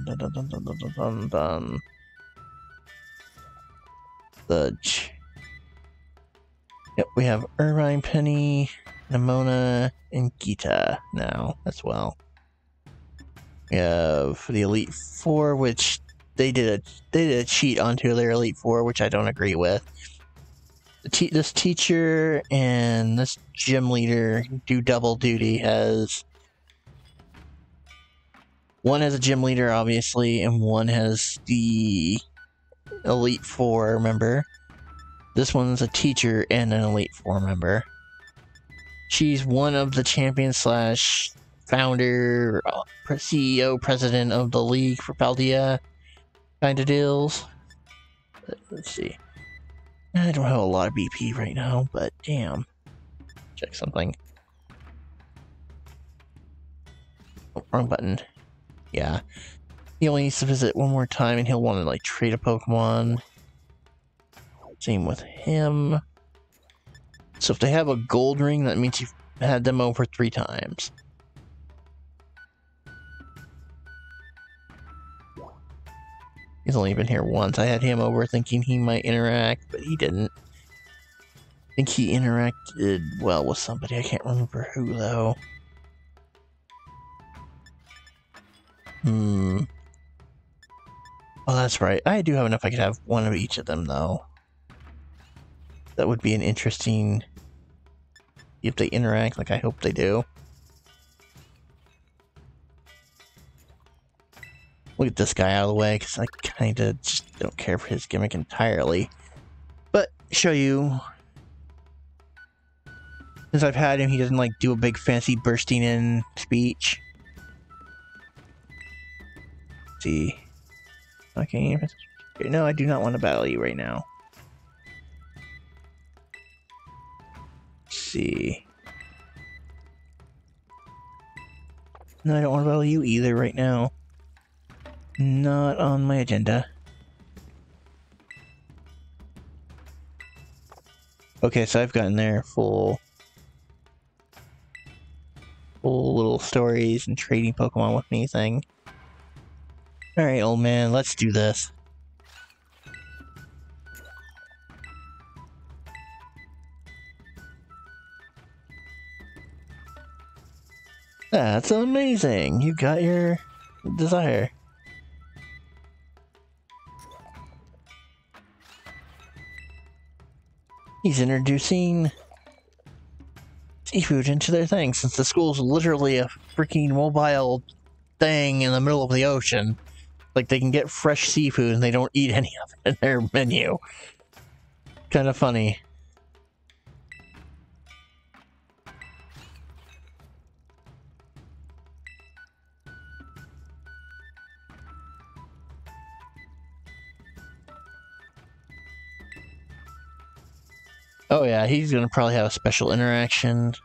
Fudge. Yep, we have Irvine, Penny, Nimona, and Gita now as well. We have the Elite Four, which they did a cheat onto their Elite Four, which I don't agree with. This teacher and this gym leader do double duty as one has a gym leader, obviously, and one has the Elite Four member. This one's a teacher and an Elite Four member. She's one of the champions slash founder, CEO, president of the league for Paldea kind of deals. Let's see. I don't have a lot of BP right now, but damn. Check something. Oh, wrong button. Yeah. He only needs to visit one more time and he'll want to, like, trade a Pokemon. Same with him. So if they have a gold ring, that means you've had them over 3 times. He's only been here once. I had him over thinking he might interact, but he didn't. I think he interacted well with somebody. I can't remember who, though. Oh, that's right. I do have enough I could have one of each of them, though. That would be an interesting... if they interact, like I hope they do. We'll get this guy out of the way, because I kind of just don't care for his gimmick entirely. But, show you... since I've had him, he doesn't, like, do a big fancy bursting in speech. Let's see... okay, no, I do not want to battle you right now. Let's see... no, I don't want to battle you either right now. Not on my agenda. Okay, so I've gotten their full little stories and trading Pokemon with me thing. Alright, old man, let's do this. That's amazing! You got your desire. He's introducing seafood into their thing, since the school's literally a freaking mobile thing in the middle of the ocean. Like, they can get fresh seafood and they don't eat any of it in their menu. Kind of funny. Oh yeah, he's gonna probably have a special interaction.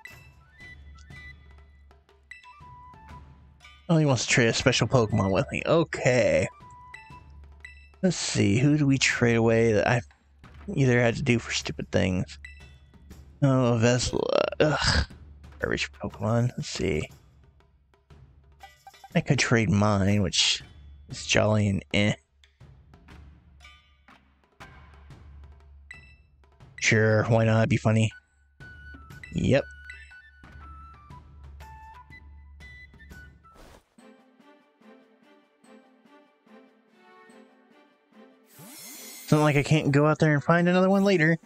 Oh, he wants to trade a special Pokemon with me. Okay. Let's see, who do we trade away that I've either had to do for stupid things? Oh, Vesla. Ugh. Garbage Pokemon. Let's see. I could trade mine, which is jolly and eh. Sure, why not? It'd be funny. Yep. It's not like I can't go out there and find another one later.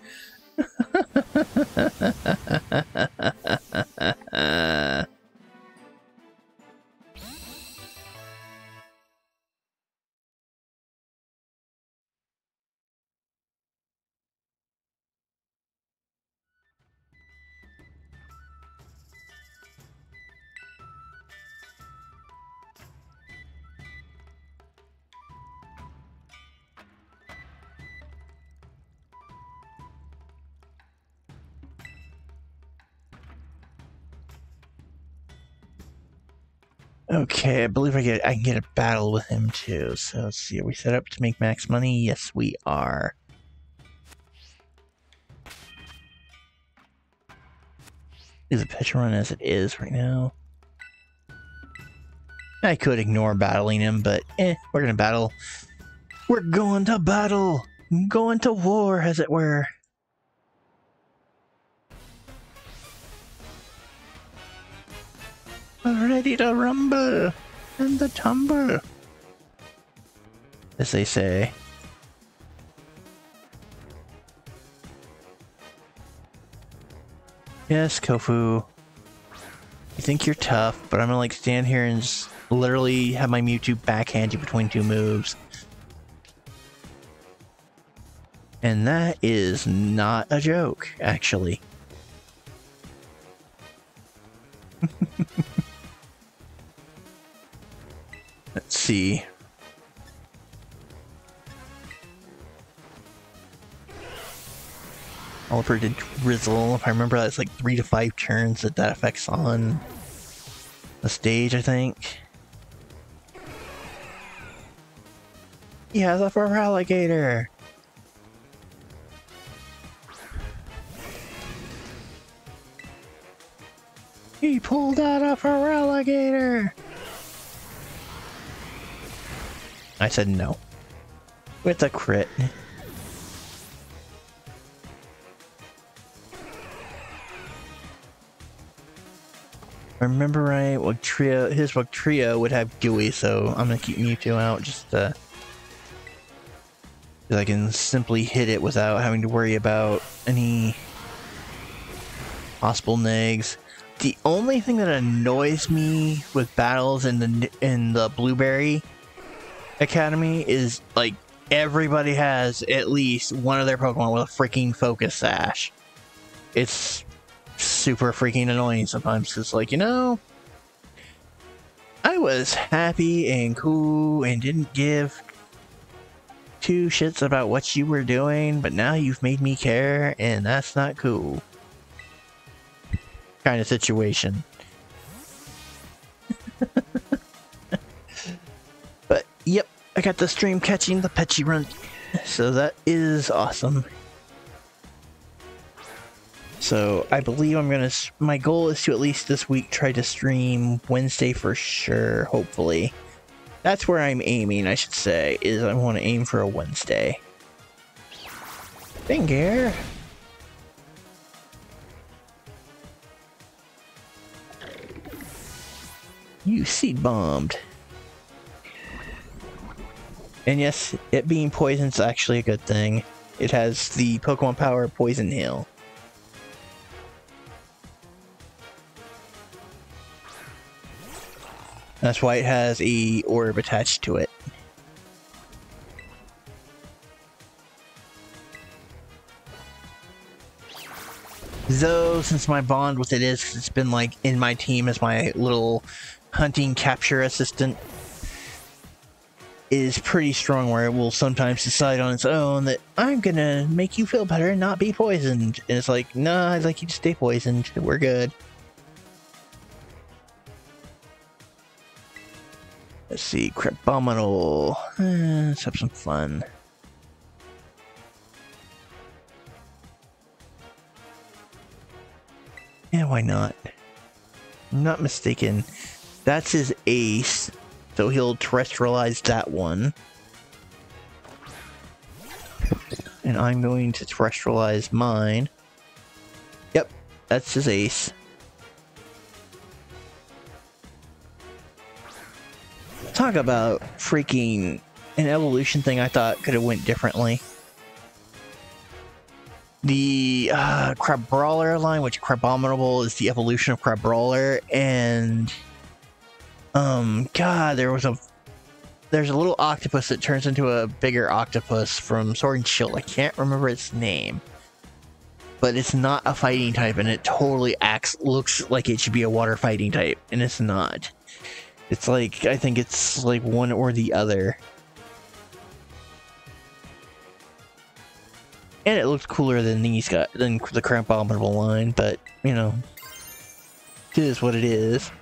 Okay, I believe I can get a battle with him too. So let's see, are we set up to make max money? Yes, we are. Is a pitch run as it is right now. I could ignore battling him, but we're gonna battle. We're going to battle! Going to war, as it were. Ready to rumble and the tumble, as they say. Yes, Kofu. You think you're tough, but I'm gonna like stand here and just literally have my Mewtwo backhand you between two moves. And that is not a joke, actually. Let's see. Oliver did Drizzle. If I remember, that's like 3 to 5 turns that affects on the stage, I think. He has a Feraligatr. He pulled out a Feraligatr. I said no. With a crit. I remember right, his Wugtrio would have Gooey, so I'm gonna keep Mewtwo out just so I can simply hit it without having to worry about any possible negs. The only thing that annoys me with battles in the Blueberry Academy is like everybody has at least one of their Pokemon with a freaking Focus Sash. It's super freaking annoying sometimes. It's like, you know, I was happy and cool and didn't give 2 shits about what you were doing, but now you've made me care, and that's not cool. Kind of situation. But yep, I got the stream catching the Petchy Run, so that is awesome. So I believe my goal is to at least this week try to stream Wednesday for sure, hopefully. That's where I'm aiming, I should say, is I want to aim for a Wednesday. Finger. You seed bombed. And yes, it being poison's actually a good thing. It has the Pokemon power Poison Heal. That's why it has a orb attached to it. Though, since my bond with it is, it's been like in my team as my little hunting capture assistant, is pretty strong, where it will sometimes decide on its own that I'm gonna make you feel better and not be poisoned. And it's like, nah, I'd like you to stay poisoned. We're good. Let's see, Crabominal. Let's have some fun. Yeah, why not? I'm not mistaken. That's his ace, so he'll terrestrialize that one. And I'm going to terrestrialize mine. Yep, that's his ace. Talk about freaking an evolution thing I thought could have went differently. The Crabrawler line, which Crabominable is the evolution of Crabrawler, and God, there's a little octopus that turns into a bigger octopus from Sword and Shield. I can't remember its name, but it's not a fighting type, and it totally looks like it should be a water fighting type, and it's not. It's like, I think it's like one or the other. And it looks cooler than the Crabominable line, but, you know, it is what it is.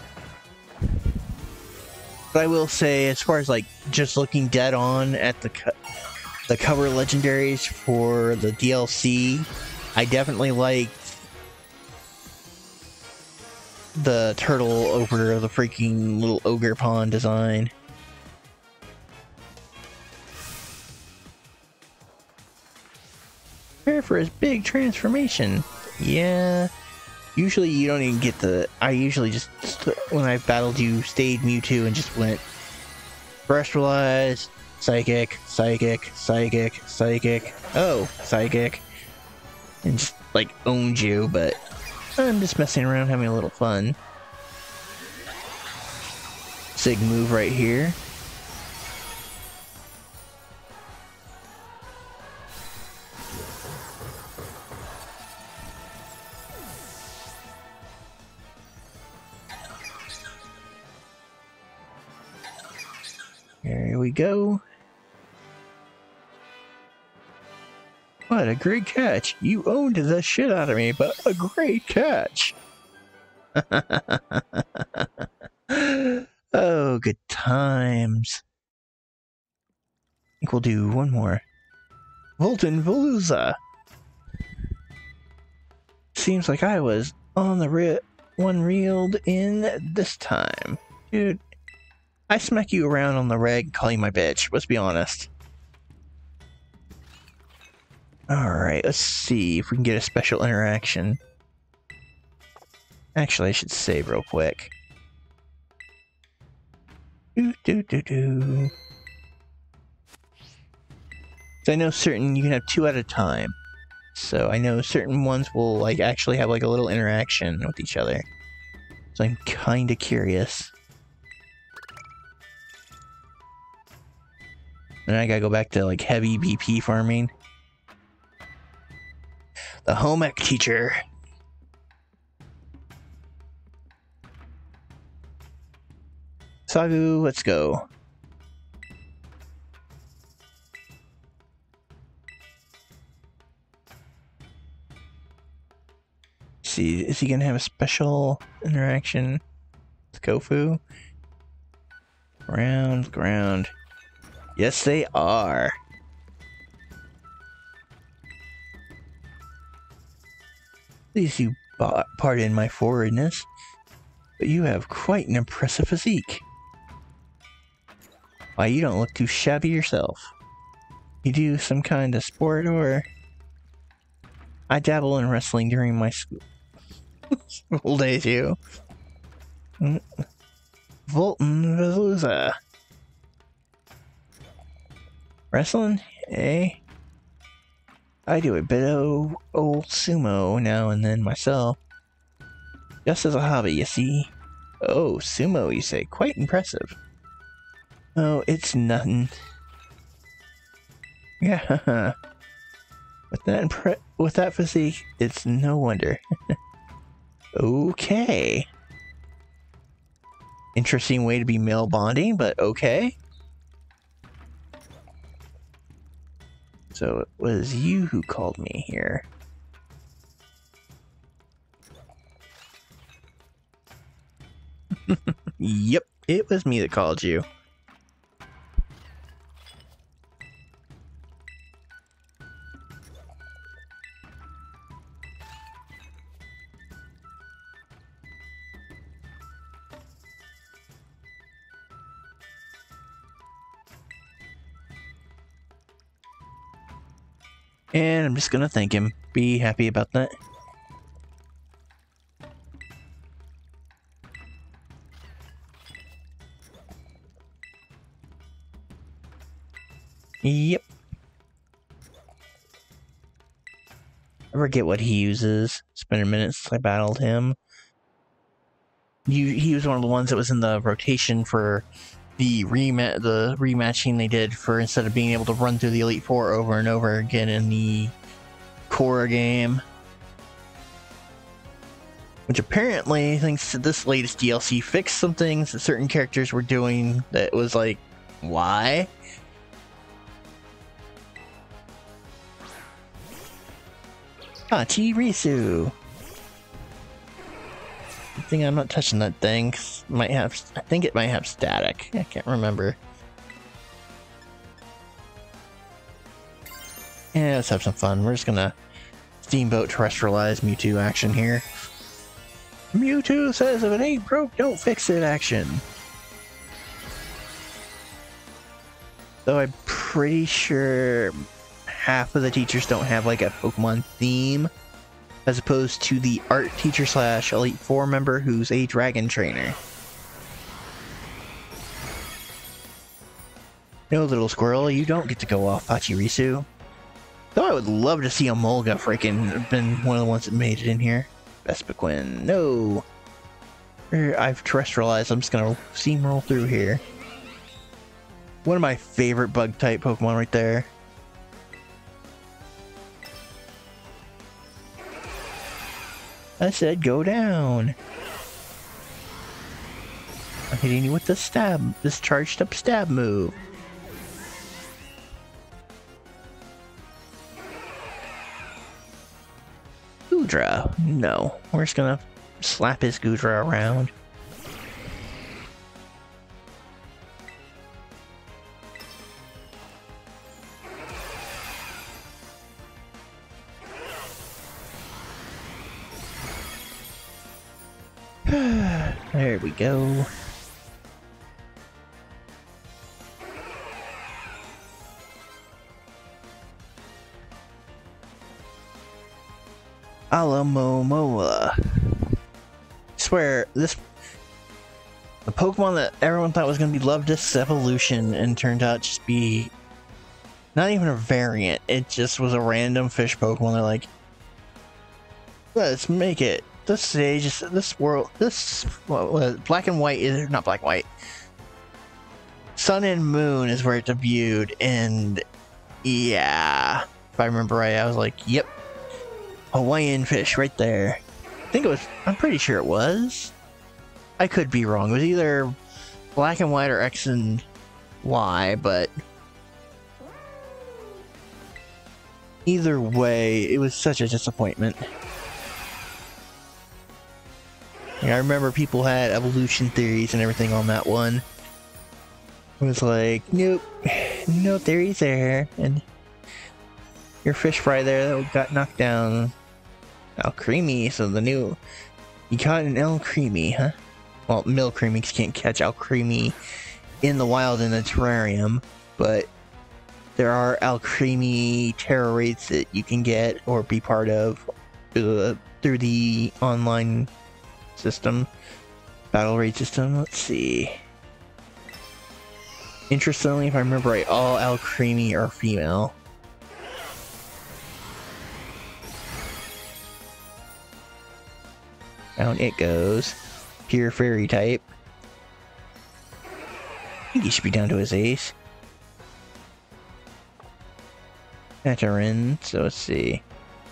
But I will say, as far as like just looking dead on at the cover legendaries for the DLC, I definitely liked the turtle over the freaking little ogre pond design. Prepare for his big transformation. Yeah. Usually you don't even get the... I usually just, when I've battled you, stayed Mewtwo and just went Brustalize, Psychic, Psychic, Psychic, Psychic, oh, Psychic, and just, like, owned you, but I'm just messing around, having a little fun. Sig move right here. Here we go. What a great catch. You owned the shit out of me, but a great catch. Oh, good times. I think we'll do one more. Volton Veluza. Seems like I was on the one reeled in this time. Dude, I smack you around on the reg and call you my bitch. Let's be honest. Alright, let's see if we can get a special interaction. Actually, I should save real quick. So I know certain you can have 2 at a time. So I know certain ones will like actually have like a little interaction with each other. So I'm kinda curious. And I gotta go back to like heavy BP farming. The home ec teacher. Sagu, let's go. Let's see, is he gonna have a special interaction with Kofu? Ground. Yes, they are. Please, you pardon my forwardness, but you have quite an impressive physique. Why, you don't look too shabby yourself. You do some kind of sport, or... I dabble in wrestling during my school days, too. Volton Veluza. Wrestling? Eh? I do a bit of old sumo now and then myself. Just as a hobby, you see. Oh, sumo, you say? Quite impressive. Oh, it's nothing. Yeah, with that physique, it's no wonder. Okay. Interesting way to be male bonding, but okay. So it was you who called me here. Yep, it was me that called you. And I'm just gonna thank him. Be happy about that. Yep. I forget what he uses. It's been a minute since I battled him. He was one of the ones that was in the rotation for the rematching they did for instead of being able to run through the Elite Four over and over again in the Korra game. Which apparently, thanks to this latest DLC, fixed some things that certain characters were doing that was like, why? Pachirisu. Good thing I'm not touching that thing. 'Cause it might have, I think it might have static. I can't remember. Yeah, let's have some fun. We're just gonna Steamboat Terrestrialize Mewtwo action here. Mewtwo says if it ain't broke, don't fix it action. Though I'm pretty sure half of the teachers don't have like a Pokemon theme, as opposed to the art teacher / Elite Four member who's a dragon trainer. No, little squirrel, you don't get to go off, Pachirisu. Though I would love to see Emolga freaking been one of the ones that made it in here. Vespiquen, no. I've terrestrialized, I'm just gonna steamroll through here. One of my favorite bug type Pokemon right there. I said go down. I'm hitting you with the stab, this charged up stab move. Goodra, no. We're just gonna slap his Goodra around. There we go. Alamomoa. I swear, the Pokemon that everyone thought was going to be Lovedust's evolution and turned out just be not even a variant. It just was a random fish Pokemon. They're like, let's make it. This stage, this world, this Black and White is not Black and White. Sun and Moon is where it debuted, and yeah, if I remember right, I was like, yep, Hawaiian fish right there. I think it was. I'm pretty sure it was. I could be wrong. It was either Black and White or X and Y, but either way, it was such a disappointment. I remember people had evolution theories and everything on that one. It was like, nope, no theories there, and your fish fry there that got knocked down. Alcremie, so the new, you caught an Alcremie, huh? Well, Milcremie can't catch Alcremie in the wild in a terrarium, but there are Alcremie terror raids that you can get or be part of through the online system, battle raid system. Let's see. Interestingly, if I remember right, all Alcremie are female. Down it goes. Pure fairy type. I think he should be down to his ace. Matarin, so let's see.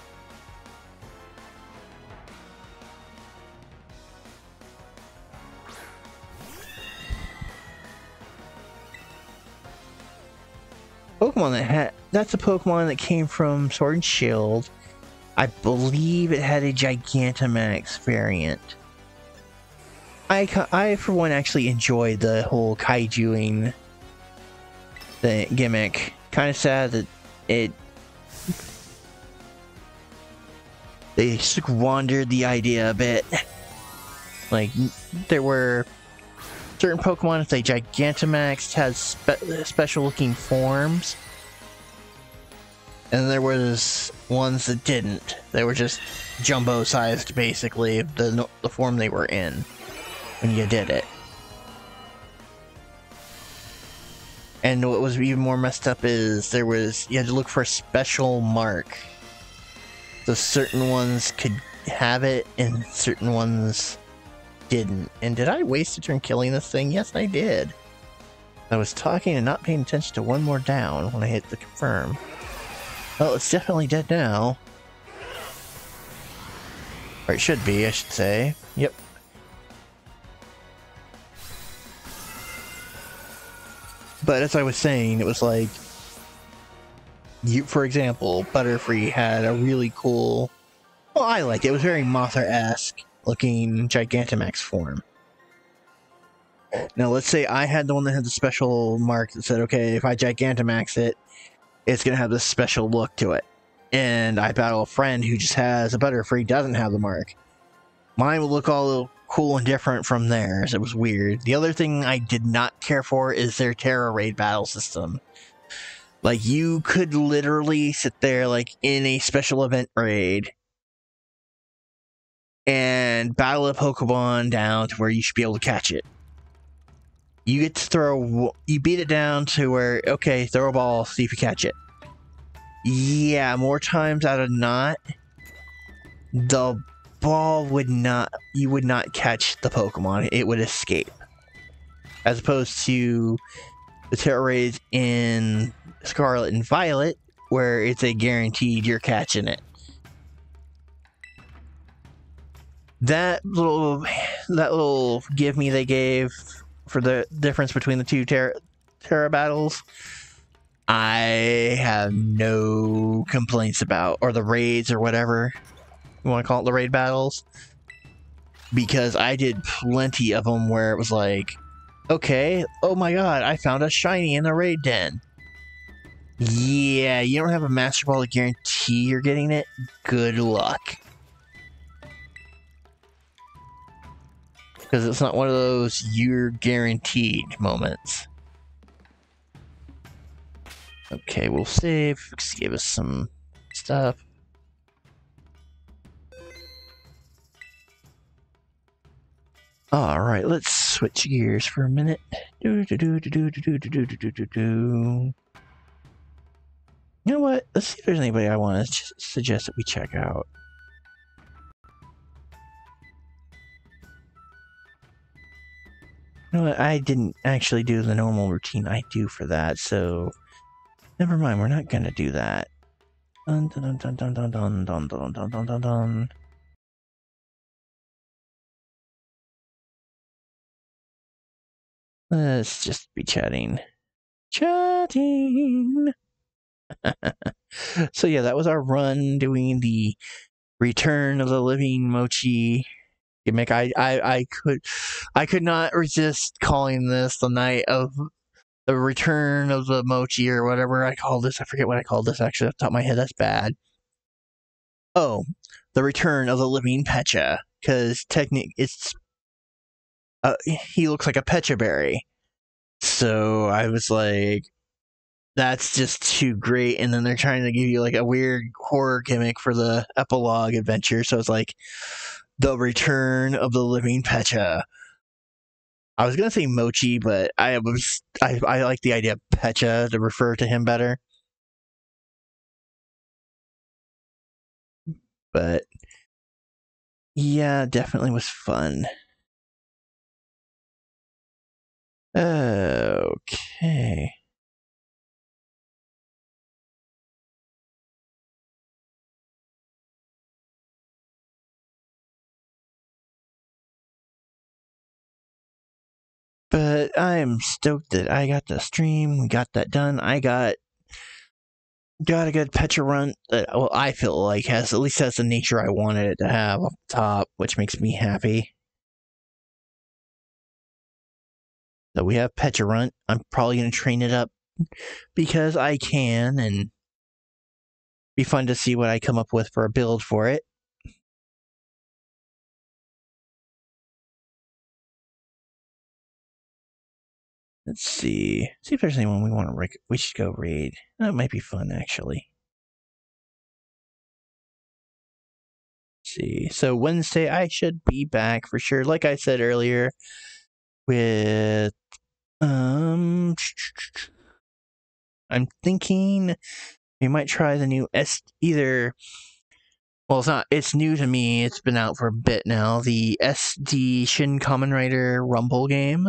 Pokemon that's a Pokemon that came from Sword and Shield. I believe it had a Gigantamax variant. I for one actually enjoyed the whole kaijuing the gimmick. Kind of sad that they squandered the idea a bit. Like, there were certain Pokemon, if they Gigantamax, had special looking forms. And there was ones that didn't. They were just jumbo sized, basically, the form they were in when you did it. And what was even more messed up is you had to look for a special mark. So certain ones could have it and certain ones didn't. And did I waste a turn killing this thing? Yes, I did. I was talking and not paying attention to one more down when I hit the confirm. Well, it's definitely dead now. Or it should be, I should say. Yep. But as I was saying, it was like, for example, Butterfree had a really cool, well, I liked it. It was very Mothra-esque looking Gigantamax form. Now, let's say I had the one that had the special mark that said, okay, if I Gigantamax it, it's going to have this special look to it. And I battle a friend who just has a Butterfree, doesn't have the mark. Mine will look all cool and different from theirs. It was weird. The other thing I did not care for is their Terra Raid battle system. Like, you could literally sit there, like, in a special event raid and battle a Pokemon down to where you should be able to catch it. You get to you beat it down to where, okay, throw a ball, see if you catch it. Yeah, more times out of not, the ball you would not catch the Pokemon. It would escape. As opposed to the Terra Raids in Scarlet and Violet, where it's a guaranteed you're catching it. That little give me they gave for the difference between the two Terra battles, I have no complaints about, or the raids or whatever you want to call it, the raid battles, because I did plenty of them where it was like, okay, oh my god, I found a shiny in the raid den. Yeah, you don't have a Master Ball to guarantee you're getting it? Good luck. Because it's not one of those you're guaranteed moments. Okay, we'll save. Just give us some stuff. Alright, let's switch gears for a minute. You know what? Let's see if there's anybody I want to suggest that we check out. You know what? I didn't actually do the normal routine I do for that, so never mind. We're not gonna do that. Dun dun dun dun dun dun dun dun dun dun dun dun. Let's just be chatting. Chatting. So yeah, that was our run doing the Return of the Living Mochi gimmick. I could not resist calling this the night of the Return of the Mochi or whatever I call this. I forget what I called this actually off the top of my head. That's bad. Oh, the Return of the Living Pecha, because technically it's he looks like a Pecha berry. So I was like, that's just too great. And then they're trying to give you like a weird horror gimmick for the epilogue adventure. So it's like the Return of the Living Pecha. I was gonna say Mochi, but I like the idea of Pecha to refer to him better. But yeah, definitely was fun. Okay. But I am stoked that I got the stream. We got that done. I got a good Pecha run that, well, I feel like at least has the nature I wanted it to have up top, which makes me happy. So we have Pecha Runt. I'm probably going to train it up because I can, and be fun to see what I come up with for a build for it. Let's see. See if there's anyone we want to we should go raid. That might be fun, actually. Let's see. So Wednesday, I should be back for sure. Like I said earlier, with I'm thinking we might try the new either. Well, it's not. It's new to me. It's been out for a bit now. The SD Shin Kamen Rider Rumble game.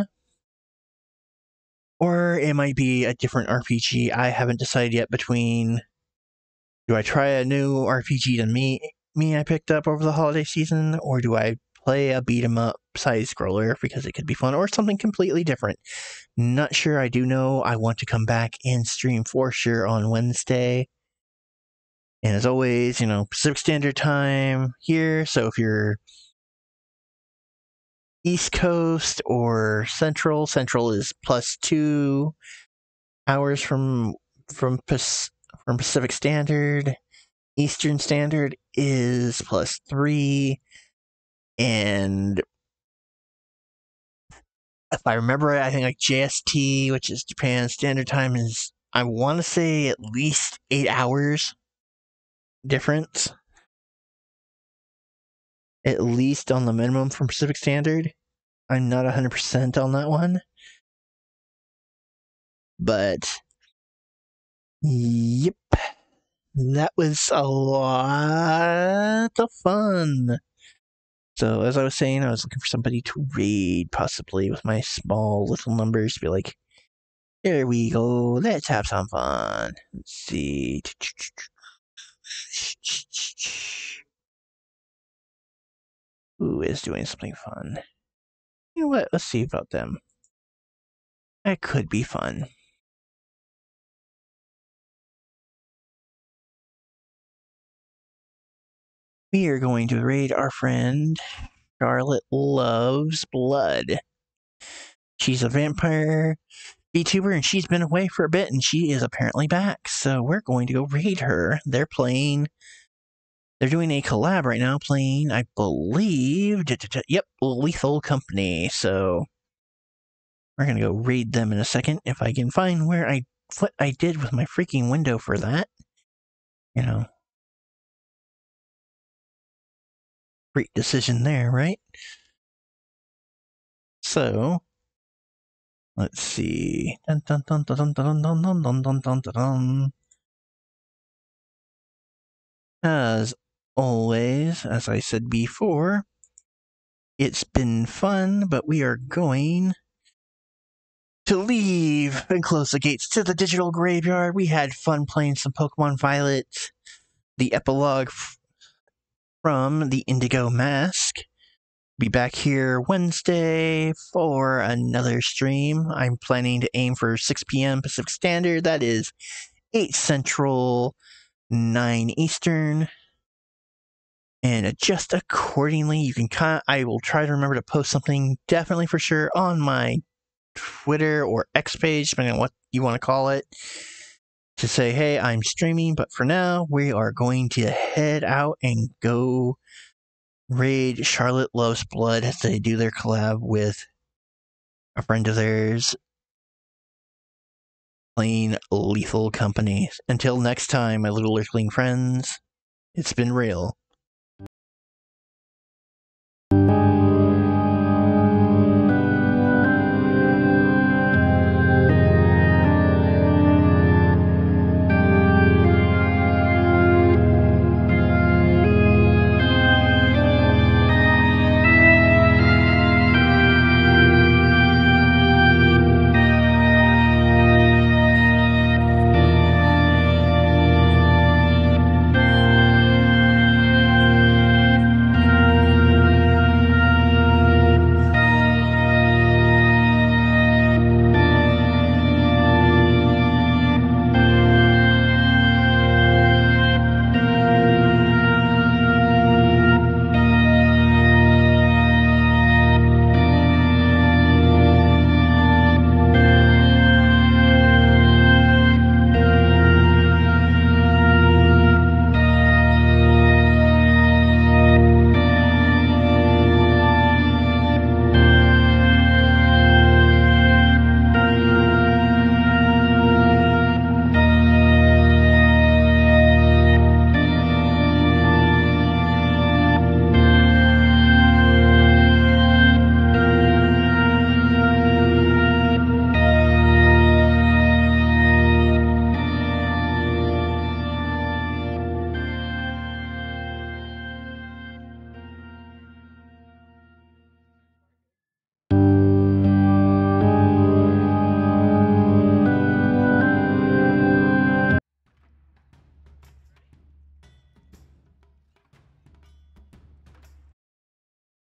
Or it might be a different RPG. I haven't decided yet between, do I try a new RPG than me I picked up over the holiday season, or do I play a beat 'em up side scroller because it could be fun, or something completely different? Not sure. I do know I want to come back and stream for sure on Wednesday. And as always, Pacific Standard Time here. So if you're East Coast or Central is +2 hours from Pacific Standard. Eastern Standard is +3. And if I remember right, I think like JST, which is Japan Standard Time, is, I want to say, at least 8 hours difference. At least on the minimum from Pacific Standard. I'm not 100% on that one. But, yep. That was a lot of fun. So, as I was saying, I was looking for somebody to raid, possibly, with my small little numbers, to be like, there we go, let's have some fun. Let's see. Who is doing something fun? You know what? Let's see about them. That could be fun. We are going to raid our friend Charlotte Loves Blood. She's a vampire VTuber, and she's been away for a bit, and she is apparently back. So we're going to go raid her. They're doing a collab right now, playing, I believe, yep, Lethal Company. So we're going to go raid them in a second, if I can find what I did with my freaking window for that. Great decision there, right? So, let's see. Dun, dun, dun, dun, dun, dun, dun, dun, dun, dun, dun, dun. As always, as I said before, it's been fun, but we are going to leave and close the gates to the digital graveyard. We had fun playing some Pokemon Violet, the epilogue from the Indigo Mask. Be back here Wednesday for another stream. I'm planning to aim for 6 p.m. Pacific Standard. That is 8 Central, 9 Eastern. And adjust accordingly. I will try to remember to post something definitely for sure on my Twitter or X page, depending on what you want to call it, to say, hey, I'm streaming. But for now, we are going to head out and go raid Charlotte Loves Blood as they do their collab with a friend of theirs playing Lethal Company. Until next time, my little Earthling friends, it's been real.